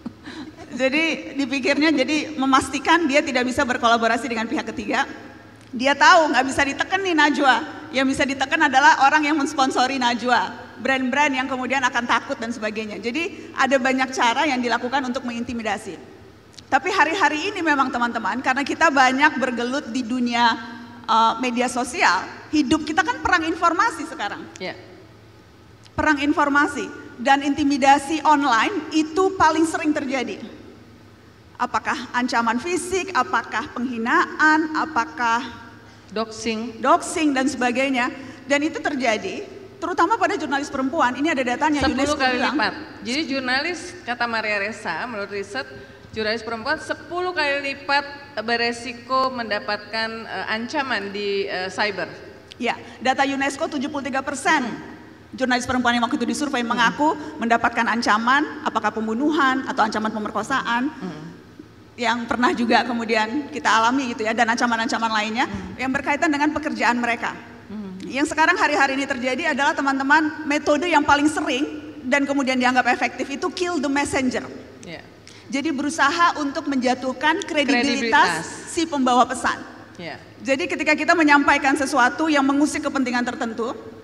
Jadi dipikirnya jadi memastikan dia tidak bisa berkolaborasi dengan pihak ketiga. Dia tahu nggak bisa ditekan nih Najwa. Yang bisa ditekan adalah orang yang mensponsori Najwa. Brand-brand yang kemudian akan takut dan sebagainya. Jadi ada banyak cara yang dilakukan untuk mengintimidasi. Tapi hari-hari ini memang teman-teman, karena kita banyak bergelut di dunia uh, media sosial, hidup kita kan perang informasi sekarang. Yeah. Perang informasi dan intimidasi online itu paling sering terjadi. Apakah ancaman fisik, apakah penghinaan, apakah doxing, doxing dan sebagainya. Dan itu terjadi terutama pada jurnalis perempuan. Ini ada datanya UNESCO sepuluh kali bilang. lipat. Jadi jurnalis, kata Maria Ressa, menurut riset, jurnalis perempuan sepuluh kali lipat beresiko mendapatkan uh, ancaman di uh, cyber. Ya, data UNESCO tujuh puluh tiga persen hmm. jurnalis perempuan yang waktu itu disurvei hmm. mengaku mendapatkan ancaman, apakah pembunuhan atau ancaman pemerkosaan. Hmm. Yang pernah juga kemudian kita alami gitu ya, dan ancaman-ancaman lainnya hmm. yang berkaitan dengan pekerjaan mereka. Yang sekarang hari-hari ini terjadi adalah teman-teman, metode yang paling sering dan kemudian dianggap efektif itu kill the messenger. Yeah. Jadi berusaha untuk menjatuhkan kredibilitas, kredibilitas. si pembawa pesan. Yeah. Jadi ketika kita menyampaikan sesuatu yang mengusik kepentingan tertentu,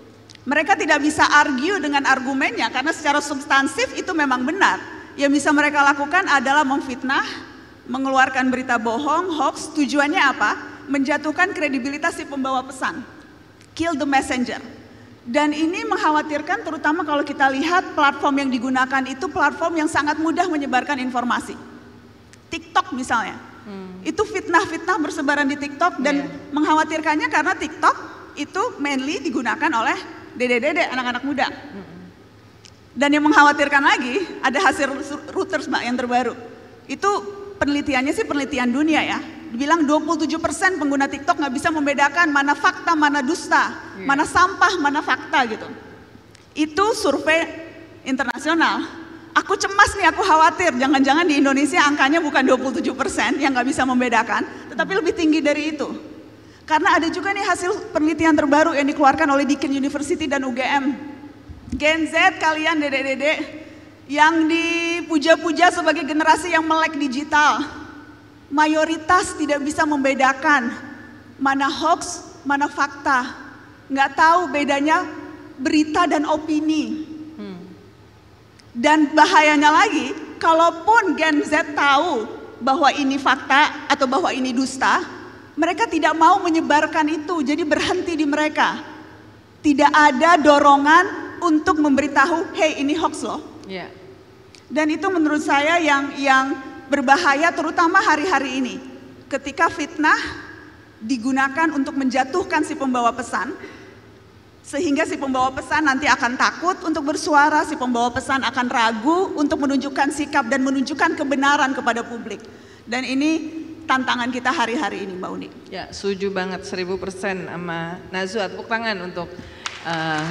Mereka tidak bisa argue dengan argumennya karena secara substansif itu memang benar. Yang bisa mereka lakukan adalah memfitnah, mengeluarkan berita bohong, hoax. Tujuannya apa? Menjatuhkan kredibilitas si pembawa pesan. Kill the messenger. Dan ini mengkhawatirkan terutama kalau kita lihat platform yang digunakan itu platform yang sangat mudah menyebarkan informasi. TikTok misalnya. Hmm. Itu fitnah-fitnah bersebaran di TikTok dan yeah. mengkhawatirkannya karena TikTok itu mainly digunakan oleh dede-dede, anak-anak muda. Dan yang mengkhawatirkan lagi, ada hasil Reuters Mbak yang terbaru. Itu penelitiannya sih penelitian dunia ya. Dibilang dua puluh tujuh persen pengguna TikTok nggak bisa membedakan mana fakta, mana dusta, yeah. mana sampah, mana fakta gitu. Itu survei internasional. Aku cemas nih, aku khawatir. Jangan-jangan di Indonesia angkanya bukan dua puluh tujuh persen yang nggak bisa membedakan, tetapi lebih tinggi dari itu. Karena ada juga nih hasil penelitian terbaru yang dikeluarkan oleh Deakin University dan U G M. Gen Z kalian dedek-dedek yang dipuja-puja sebagai generasi yang melek digital. Mayoritas tidak bisa membedakan mana hoax, mana fakta. Nggak tahu bedanya berita dan opini. Hmm. Dan bahayanya lagi, kalaupun Gen Z tahu bahwa ini fakta atau bahwa ini dusta, mereka tidak mau menyebarkan itu, jadi berhenti di mereka. Tidak ada dorongan untuk memberitahu, hey ini hoax loh. Yeah. Dan itu menurut saya yang yang berbahaya terutama hari-hari ini. Ketika fitnah digunakan untuk menjatuhkan si pembawa pesan, sehingga si pembawa pesan nanti akan takut untuk bersuara, si pembawa pesan akan ragu untuk menunjukkan sikap dan menunjukkan kebenaran kepada publik. Dan ini tantangan kita hari-hari ini Mbak Uni. Ya, setuju banget seribu persen sama Nazwa. Tepuk tangan untuk uh,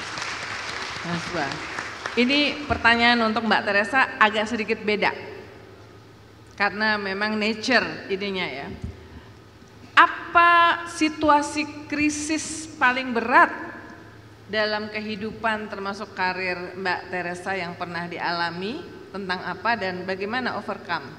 Nazwa. Ini pertanyaan untuk Mbak Teresa agak sedikit beda. Karena memang nature ininya ya. Apa situasi krisis paling berat dalam kehidupan termasuk karir Mbak Teresa yang pernah dialami? Tentang apa dan bagaimana overcome?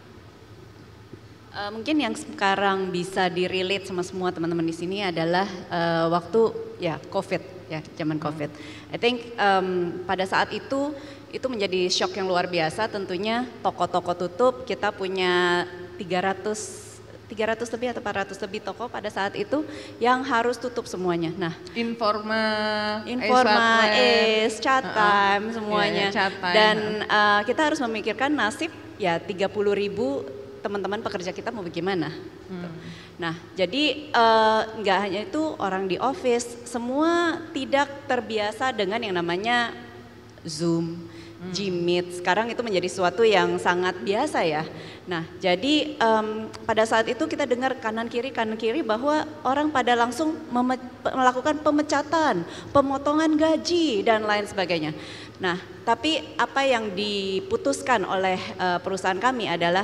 Uh, mungkin yang sekarang bisa di-relate sama semua teman-teman di sini adalah uh, waktu ya COVID ya, zaman COVID. I think um, pada saat itu itu menjadi shock yang luar biasa. Tentunya toko-toko tutup, kita punya tiga ratus lebih atau empat ratus lebih toko pada saat itu yang harus tutup semuanya. Nah, Informa, Informa, Ace, Chatime, uh -uh. semuanya. Yeah, yeah, Chatime. Dan uh, kita harus memikirkan nasib ya tiga puluh ribu teman-teman pekerja kita mau bagaimana. Hmm. Nah, jadi nggak uh, hanya itu orang di office, semua tidak terbiasa dengan yang namanya Zoom, hmm. Gmeet. Sekarang itu menjadi sesuatu yang sangat biasa ya. Nah, jadi um, pada saat itu kita dengar kanan kiri kanan kiri bahwa orang pada langsung melakukan pemecatan, pemotongan gaji dan lain sebagainya. Nah, tapi apa yang diputuskan oleh uh, perusahaan kami adalah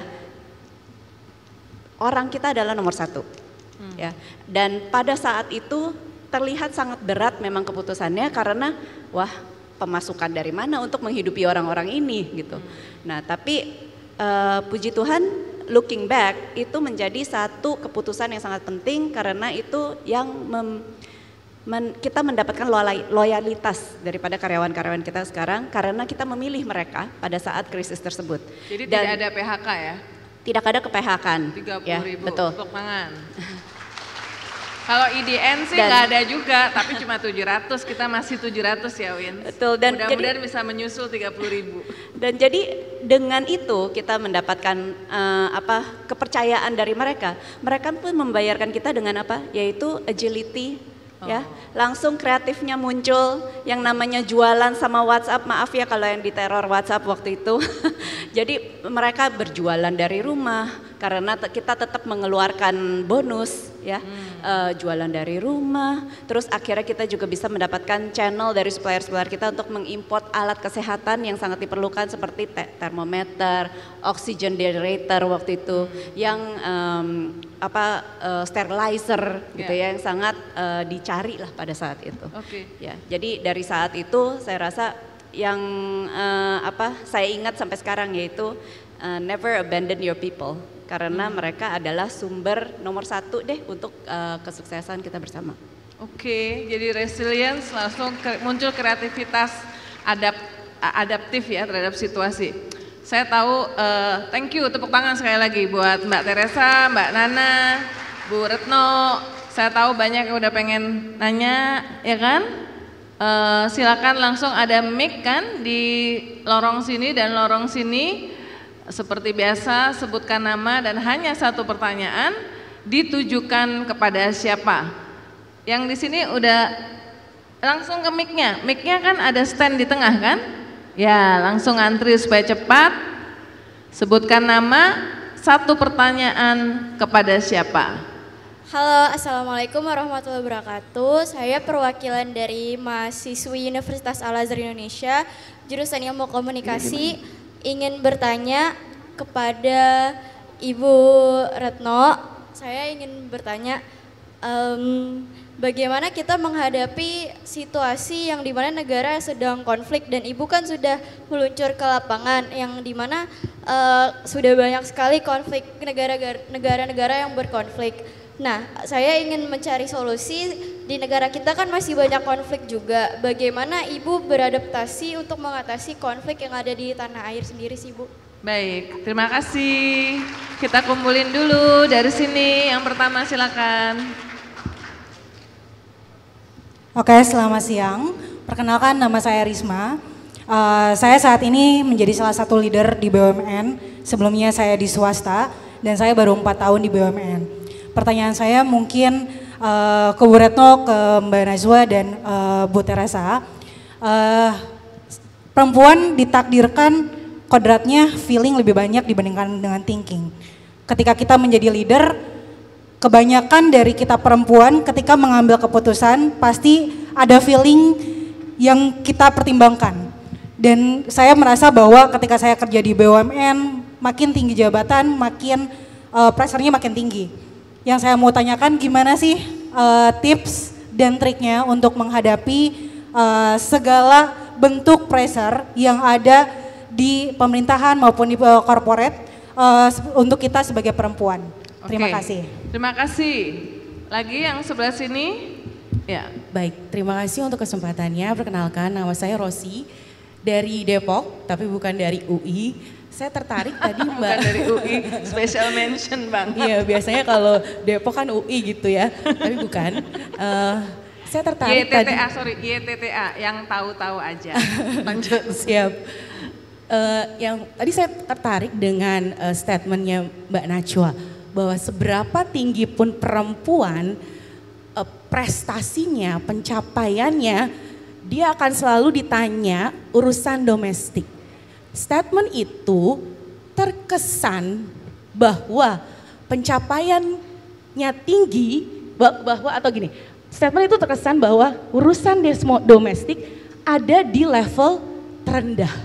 orang kita adalah nomor satu, hmm. ya. Dan pada saat itu terlihat sangat berat memang keputusannya karena wah pemasukan dari mana untuk menghidupi orang-orang ini gitu. Hmm. Nah tapi uh, puji Tuhan looking back itu menjadi satu keputusan yang sangat penting karena itu yang mem, men, kita mendapatkan loyalitas daripada karyawan-karyawan kita sekarang karena kita memilih mereka pada saat krisis tersebut. Jadi Dan, tidak ada P H K ya? Tidak ada ke P H K-an. tiga puluh ya, ribu betul. Untuk pangan. Kalau I D N sih nggak ada juga, tapi cuma tujuh ratus, kita masih tujuh ratus ya Win. Betul. Dan mudah-mudahan bisa menyusul tiga puluh ribu. Dan jadi dengan itu kita mendapatkan uh, apa kepercayaan dari mereka. Mereka pun membayarkan kita dengan apa? Yaitu agility. Oh. Ya, langsung kreatifnya muncul yang namanya jualan sama WhatsApp. Maaf ya kalau yang diteror WhatsApp waktu itu. Jadi mereka berjualan dari rumah karena kita tetap mengeluarkan bonus ya, hmm. uh, jualan dari rumah. Terus akhirnya kita juga bisa mendapatkan channel dari supplier-supplier kita untuk mengimport alat kesehatan yang sangat diperlukan seperti termometer, oxygen generator waktu itu, yang um, apa uh, sterilizer gitu yeah. ya, yang sangat uh, dicari lah pada saat itu. Okay. Ya, jadi dari saat itu saya rasa yang uh, apa saya ingat sampai sekarang yaitu uh, never abandon your people karena hmm. mereka adalah sumber nomor satu deh untuk uh, kesuksesan kita bersama. Oke, jadi resilience langsung ke, muncul kreativitas adap, adaptif ya terhadap situasi. Saya tahu, uh, thank you, tepuk tangan sekali lagi buat Mbak Teresa, Mbak Nana, Bu Retno. Saya tahu banyak yang udah pengen nanya, ya kan? Uh, silakan langsung ada mic kan di lorong sini dan lorong sini. Seperti biasa, sebutkan nama dan hanya satu pertanyaan ditujukan kepada siapa. Yang di sini udah langsung ke mic-nya. Mic-nya kan ada stand di tengah kan? Ya, langsung antri supaya cepat. Sebutkan nama, satu pertanyaan kepada siapa? Halo, Assalamualaikum warahmatullahi wabarakatuh. Saya perwakilan dari mahasiswi Universitas Al-Azhar Indonesia, jurusan Ilmu Komunikasi, ingin bertanya kepada Ibu Retno. Saya ingin bertanya, um, bagaimana kita menghadapi situasi yang dimana negara sedang konflik dan Ibu kan sudah meluncur ke lapangan yang dimana uh, sudah banyak sekali konflik negara-negara yang berkonflik. Nah, saya ingin mencari solusi di negara kita kan masih banyak konflik juga. Bagaimana Ibu beradaptasi untuk mengatasi konflik yang ada di tanah air sendiri sih, Bu? Baik, terima kasih. Kita kumpulin dulu dari sini. Yang pertama silakan. Oke, selamat siang. Perkenalkan, nama saya Risma. Uh, saya saat ini menjadi salah satu leader di B U M N. Sebelumnya saya di swasta dan saya baru empat tahun di B U M N. Pertanyaan saya mungkin uh, ke Bu Retno, ke Mbak Najwa dan uh, Bu Teresa. Uh, perempuan ditakdirkan kodratnya feeling lebih banyak dibandingkan dengan thinking. Ketika kita menjadi leader, kebanyakan dari kita perempuan ketika mengambil keputusan pasti ada feeling yang kita pertimbangkan. Dan saya merasa bahwa ketika saya kerja di B U M N, makin tinggi jabatan, makin uh, pressure-nya makin tinggi. Yang saya mau tanyakan gimana sih uh, tips dan triknya untuk menghadapi uh, segala bentuk pressure yang ada di pemerintahan maupun di uh, corporate uh, untuk kita sebagai perempuan. Terima Oke. kasih. Terima kasih. Lagi yang sebelah sini. Ya. Baik, terima kasih untuk kesempatannya. Perkenalkan, nama saya Rosi dari Depok, tapi bukan dari U I. Saya tertarik tadi Mbak. Bukan dari U I, special mention Bang. Iya, biasanya kalau Depok kan U I gitu ya, tapi bukan. Uh, saya tertarik Y T T A, tadi. sorry, Y T T A, yang tahu-tahu aja. Lanjut. Siap. Uh, yang tadi saya tertarik dengan uh, statementnya Mbak Najwa, bahwa seberapa tinggi pun perempuan, uh, prestasinya, pencapaiannya, dia akan selalu ditanya urusan domestik. Statement itu terkesan bahwa pencapaiannya tinggi, bahwa atau gini, statement itu terkesan bahwa urusan domestik ada di level terendah.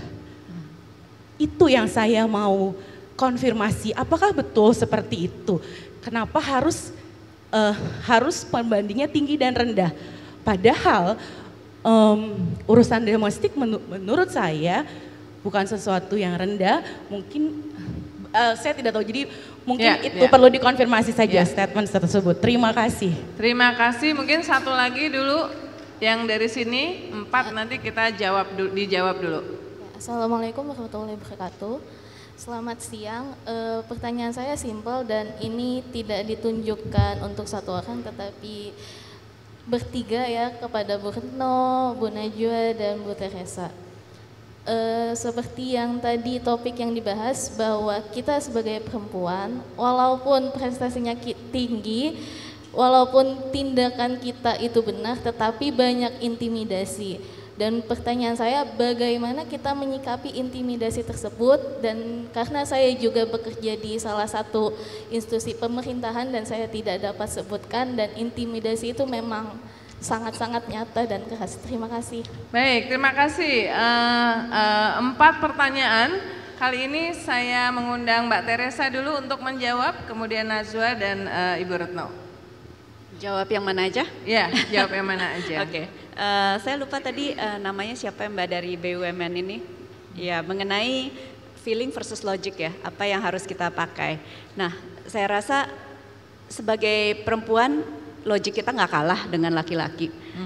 Itu yang saya mau konfirmasi, apakah betul seperti itu? Kenapa harus uh, harus pembandingnya tinggi dan rendah? Padahal um, urusan domestik menu, menurut saya bukan sesuatu yang rendah, mungkin uh, saya tidak tahu, jadi mungkin ya, itu ya. perlu dikonfirmasi saja ya. statement tersebut. Terima kasih. Terima kasih, mungkin satu lagi dulu yang dari sini, empat nanti kita jawab dijawab dulu. Assalamualaikum warahmatullahi wabarakatuh. Selamat siang, e, pertanyaan saya simpel dan ini tidak ditunjukkan untuk satu orang tetapi bertiga ya, kepada Bu Retno, Bu Najwa dan Bu Teresa. E, seperti yang tadi topik yang dibahas bahwa kita sebagai perempuan walaupun prestasinya tinggi, walaupun tindakan kita itu benar tetapi banyak intimidasi. Dan pertanyaan saya, bagaimana kita menyikapi intimidasi tersebut? Dan karena saya juga bekerja di salah satu institusi pemerintahan dan saya tidak dapat sebutkan, dan intimidasi itu memang sangat-sangat nyata dan keras. Terima kasih. Baik, terima kasih. Uh, uh, empat pertanyaan. Kali ini saya mengundang Mbak Teresa dulu untuk menjawab, kemudian Najwa dan uh, Ibu Retno. Jawab yang mana aja? Ya, jawab yang mana aja. Oke, okay. uh, saya lupa tadi uh, namanya siapa Mbak dari B U M N ini? Ya, mengenai feeling versus logic ya, apa yang harus kita pakai. Nah, saya rasa sebagai perempuan logik kita nggak kalah dengan laki-laki.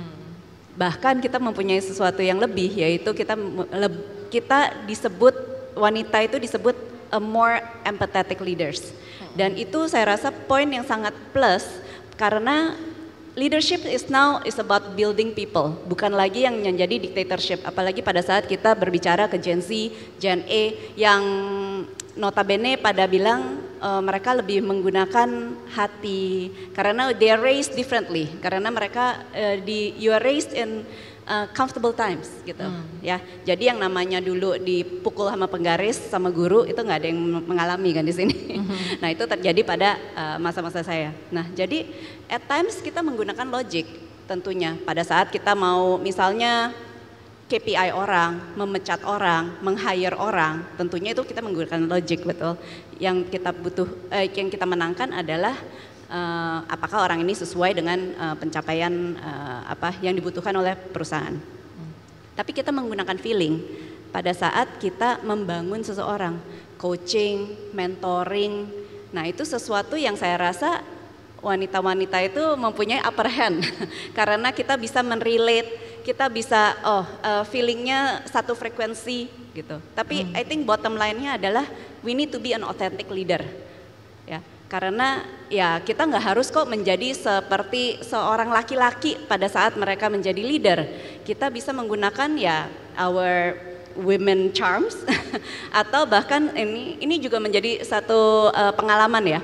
Bahkan kita mempunyai sesuatu yang lebih, yaitu kita kita disebut, wanita itu disebut a more empathetic leaders. Dan itu saya rasa poin yang sangat plus, karena leadership is now is about building people, bukan lagi yang menjadi dictatorship. Apalagi pada saat kita berbicara ke Gen Z, Gen A yang notabene pada bilang uh, mereka lebih menggunakan hati karena they are raised differently, karena mereka uh, di you are raised in uh, comfortable times gitu hmm. ya. Jadi yang namanya dulu dipukul sama penggaris sama guru itu nggak ada yang mengalami kan di sini. Hmm. Nah itu terjadi pada uh, masa-masa saya. Nah jadi at times kita menggunakan logic tentunya pada saat kita mau misalnya K P I orang, memecat orang, meng-hire orang, tentunya itu kita menggunakan logic, betul. Yang kita butuh, eh, yang kita menangkan adalah eh, apakah orang ini sesuai dengan eh, pencapaian eh, apa yang dibutuhkan oleh perusahaan. Hmm. Tapi kita menggunakan feeling pada saat kita membangun seseorang, coaching, mentoring. Nah itu sesuatu yang saya rasa wanita-wanita itu mempunyai upper hand karena kita bisa menrelate. Kita bisa, oh uh, feelingnya satu frekuensi gitu. Tapi hmm. I think bottom line-nya adalah we need to be an authentic leader. Ya, karena ya kita nggak harus kok menjadi seperti seorang laki-laki pada saat mereka menjadi leader. Kita bisa menggunakan ya our women charms atau bahkan ini ini juga menjadi satu uh, pengalaman ya.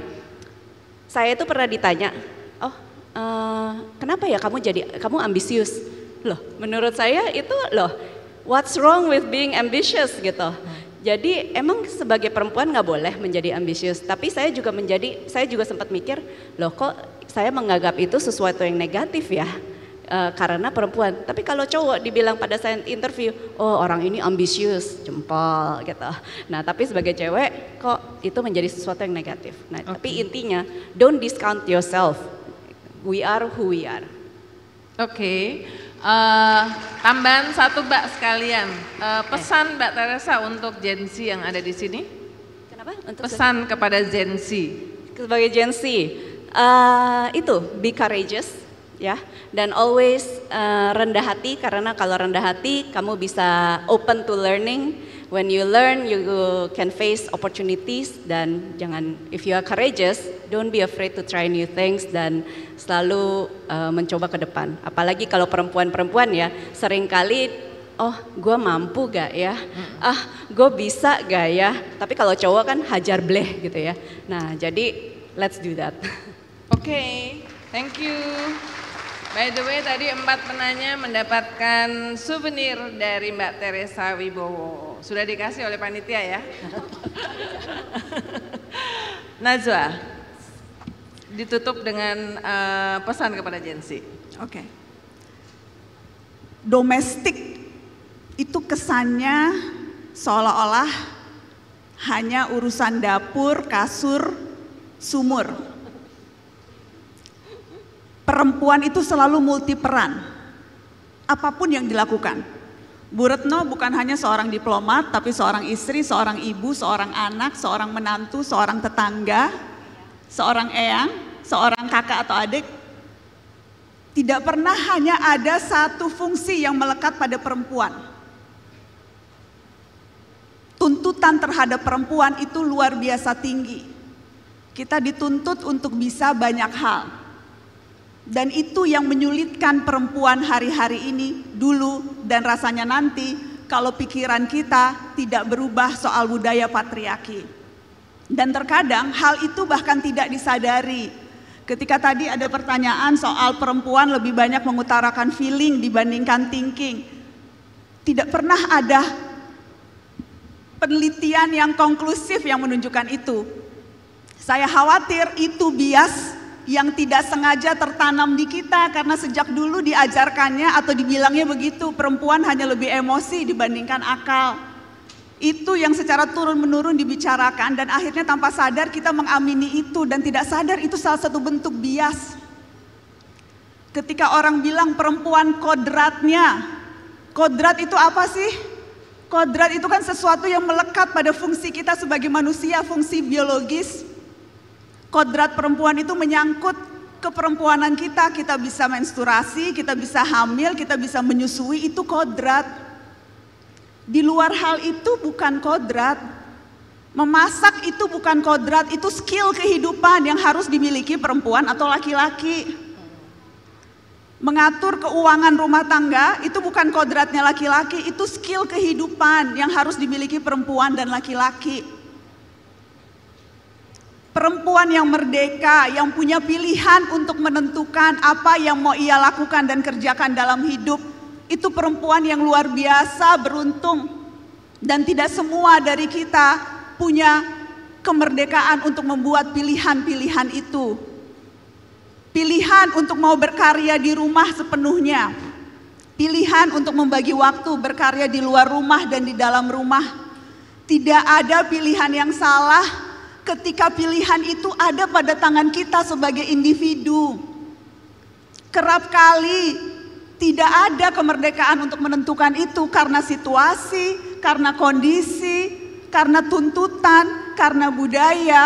Saya itu pernah ditanya, oh uh, kenapa ya kamu jadi kamu ambisius? Loh, menurut saya itu loh, what's wrong with being ambitious gitu. Jadi emang sebagai perempuan nggak boleh menjadi ambisius. Tapi saya juga menjadi, saya juga sempat mikir, loh kok saya menganggap itu sesuatu yang negatif ya, e, karena perempuan. Tapi kalau cowok dibilang pada saat interview, oh orang ini ambisius, jempol gitu. Nah tapi sebagai cewek kok itu menjadi sesuatu yang negatif. Nah okay. Tapi intinya, don't discount yourself. We are who we are. Oke. Okay. Uh, tambahan satu Mbak sekalian, uh, pesan Mbak Teresa untuk Gen Z yang ada di sini. Kenapa? Untuk pesan saya? Kepada Gen Z. Sebagai Gen Z, uh, itu be courageous ya, dan always uh, rendah hati, karena kalau rendah hati kamu bisa open to learning. When you learn, you can face opportunities, dan jangan, if you are courageous, don't be afraid to try new things dan selalu uh, mencoba ke depan. Apalagi kalau perempuan-perempuan ya, seringkali, oh gue mampu gak ya, ah gue bisa gak ya, tapi kalau cowok kan hajar bleh gitu ya. Nah jadi let's do that. Oke, okay, thank you. By the way, tadi empat penanya mendapatkan souvenir dari Mbak Teresa Wibowo. Sudah dikasih oleh panitia ya. Najwa, ditutup dengan uh, pesan kepada Gen Z. Oke. Okay. Domestik itu kesannya seolah-olah hanya urusan dapur, kasur, sumur. Perempuan itu selalu multi peran, apapun yang dilakukan. Bu Retno bukan hanya seorang diplomat, tapi seorang istri, seorang ibu, seorang anak, seorang menantu, seorang tetangga, seorang eyang, seorang kakak atau adik. Tidak pernah hanya ada satu fungsi yang melekat pada perempuan. Tuntutan terhadap perempuan itu luar biasa tinggi. Kita dituntut untuk bisa banyak hal. Dan itu yang menyulitkan perempuan hari-hari ini, dulu dan rasanya nanti, kalau pikiran kita tidak berubah soal budaya patriarki. Dan terkadang hal itu bahkan tidak disadari. Ketika tadi ada pertanyaan soal perempuan lebih banyak mengutarakan feeling dibandingkan thinking. Tidak pernah ada penelitian yang konklusif yang menunjukkan itu. Saya khawatir itu bias yang tidak sengaja tertanam di kita karena sejak dulu diajarkannya atau dibilangnya begitu, perempuan hanya lebih emosi dibandingkan akal. Itu yang secara turun-menurun dibicarakan dan akhirnya tanpa sadar kita mengamini itu, dan tidak sadar itu salah satu bentuk bias. Ketika orang bilang perempuan kodratnya, kodrat itu apa sih? Kodrat itu kan sesuatu yang melekat pada fungsi kita sebagai manusia, fungsi biologis. Kodrat perempuan itu menyangkut keperempuanan kita, kita bisa menstruasi, kita bisa hamil, kita bisa menyusui, itu kodrat. Di luar hal itu bukan kodrat. Memasak itu bukan kodrat, itu skill kehidupan yang harus dimiliki perempuan atau laki-laki. Mengatur keuangan rumah tangga itu bukan kodratnya laki-laki, itu skill kehidupan yang harus dimiliki perempuan dan laki-laki. Perempuan yang merdeka, yang punya pilihan untuk menentukan apa yang mau ia lakukan dan kerjakan dalam hidup, itu perempuan yang luar biasa beruntung. Dan tidak semua dari kita punya kemerdekaan untuk membuat pilihan-pilihan itu. Pilihan untuk mau berkarya di rumah sepenuhnya. Pilihan untuk membagi waktu berkarya di luar rumah dan di dalam rumah. Tidak ada pilihan yang salah ketika pilihan itu ada pada tangan kita sebagai individu. Kerap kali tidak ada kemerdekaan untuk menentukan itu karena situasi, karena kondisi, karena tuntutan, karena budaya.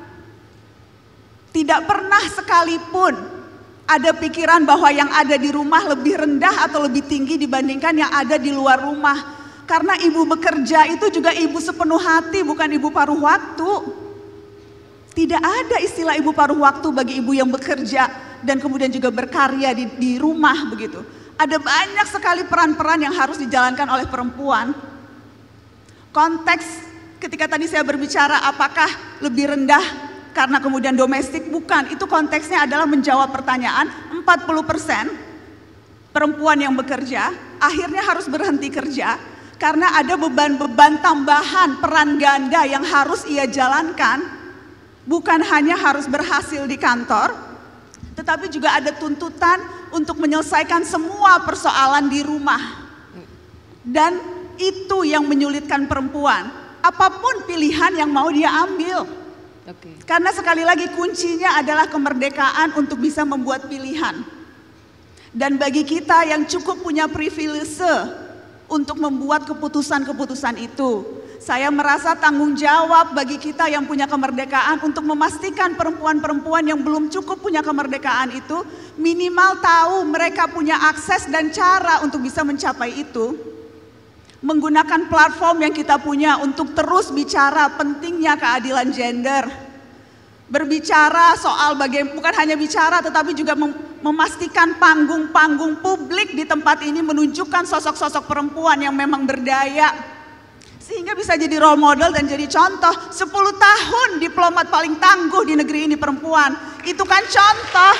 Tidak pernah sekalipun ada pikiran bahwa yang ada di rumah lebih rendah atau lebih tinggi dibandingkan yang ada di luar rumah. Karena ibu bekerja itu juga ibu sepenuh hati, bukan ibu paruh waktu. Tidak ada istilah ibu paruh waktu bagi ibu yang bekerja dan kemudian juga berkarya di, di rumah begitu. Ada banyak sekali peran-peran yang harus dijalankan oleh perempuan. Konteks ketika tadi saya berbicara apakah lebih rendah karena kemudian domestik, bukan. Itu konteksnya adalah menjawab pertanyaan empat puluh persen perempuan yang bekerja akhirnya harus berhenti kerja karena ada beban-beban tambahan peran ganda yang harus ia jalankan. Bukan hanya harus berhasil di kantor, tetapi juga ada tuntutan untuk menyelesaikan semua persoalan di rumah. Dan itu yang menyulitkan perempuan, apapun pilihan yang mau dia ambil. Okay. Karena sekali lagi kuncinya adalah kemerdekaan untuk bisa membuat pilihan. Dan bagi kita yang cukup punya privilege untuk membuat keputusan-keputusan itu, saya merasa tanggung jawab bagi kita yang punya kemerdekaan untuk memastikan perempuan-perempuan yang belum cukup punya kemerdekaan itu minimal tahu mereka punya akses dan cara untuk bisa mencapai itu. Menggunakan platform yang kita punya untuk terus bicara pentingnya keadilan gender. Berbicara soal bagaimana, bukan hanya bicara tetapi juga mem memastikan panggung-panggung publik di tempat ini menunjukkan sosok-sosok perempuan yang memang berdaya. Sehingga bisa jadi role model dan jadi contoh. Sepuluh tahun diplomat paling tangguh di negeri ini perempuan. Itu kan contoh.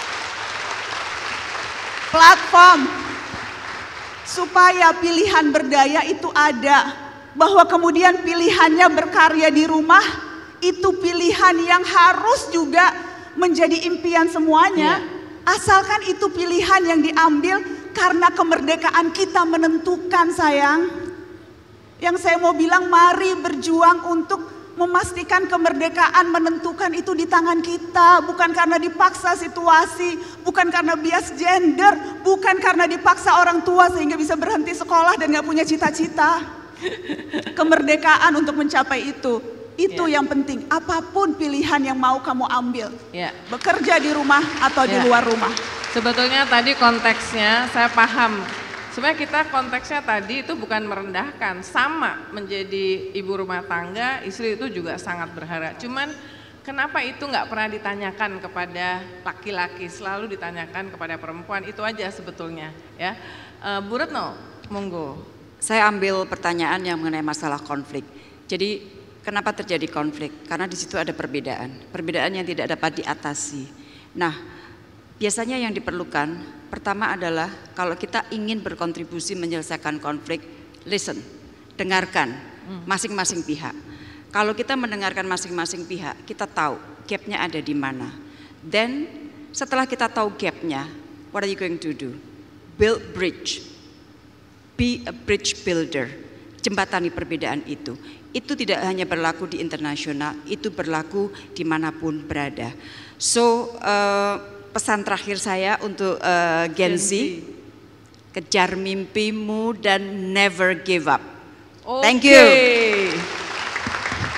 Platform. Supaya pilihan berdaya itu ada. Bahwa kemudian pilihannya berkarya di rumah. Itu pilihan yang harus juga menjadi impian semuanya. Yeah. Asalkan itu pilihan yang diambil karena kemerdekaan kita menentukan, sayang. Yang saya mau bilang, mari berjuang untuk memastikan kemerdekaan menentukan itu di tangan kita. Bukan karena dipaksa situasi, bukan karena bias gender, bukan karena dipaksa orang tua sehingga bisa berhenti sekolah dan gak punya cita-cita. Kemerdekaan untuk mencapai itu, itu yeah. yang penting. Apapun pilihan yang mau kamu ambil, yeah. bekerja di rumah atau yeah. di luar rumah. Sebetulnya tadi konteksnya saya paham. Sebenarnya kita konteksnya tadi itu bukan merendahkan, sama menjadi ibu rumah tangga, istri itu juga sangat berharga. Cuman kenapa itu nggak pernah ditanyakan kepada laki-laki, selalu ditanyakan kepada perempuan, itu aja sebetulnya ya. E, Bu Retno, monggo. Saya ambil pertanyaan yang mengenai masalah konflik. Jadi kenapa terjadi konflik? Karena di situ ada perbedaan, perbedaan yang tidak dapat diatasi. Nah, biasanya yang diperlukan pertama adalah kalau kita ingin berkontribusi menyelesaikan konflik, listen, dengarkan masing-masing pihak. Kalau kita mendengarkan masing-masing pihak, kita tahu gapnya ada di mana. Then setelah kita tahu gapnya, what are you going to do? Build bridge, be a bridge builder, jembatani perbedaan itu. Itu tidak hanya berlaku di internasional, itu berlaku dimanapun berada. So, uh, pesan terakhir saya untuk uh, Gen Z, kejar mimpimu dan never give up. Okay. Thank you.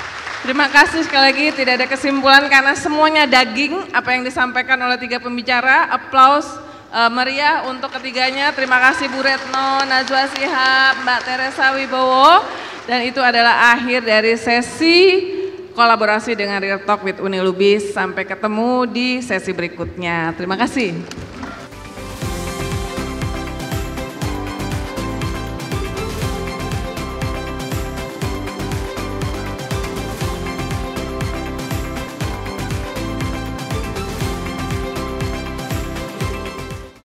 Terima kasih sekali lagi, tidak ada kesimpulan karena semuanya daging apa yang disampaikan oleh tiga pembicara. Aplaus uh, meriah untuk ketiganya. Terima kasih Bu Retno, Najwa Shihab, Mbak Teresa Wibowo. Dan itu adalah akhir dari sesi kolaborasi dengan Real Talk with Uni Lubis. Sampai ketemu di sesi berikutnya. Terima kasih.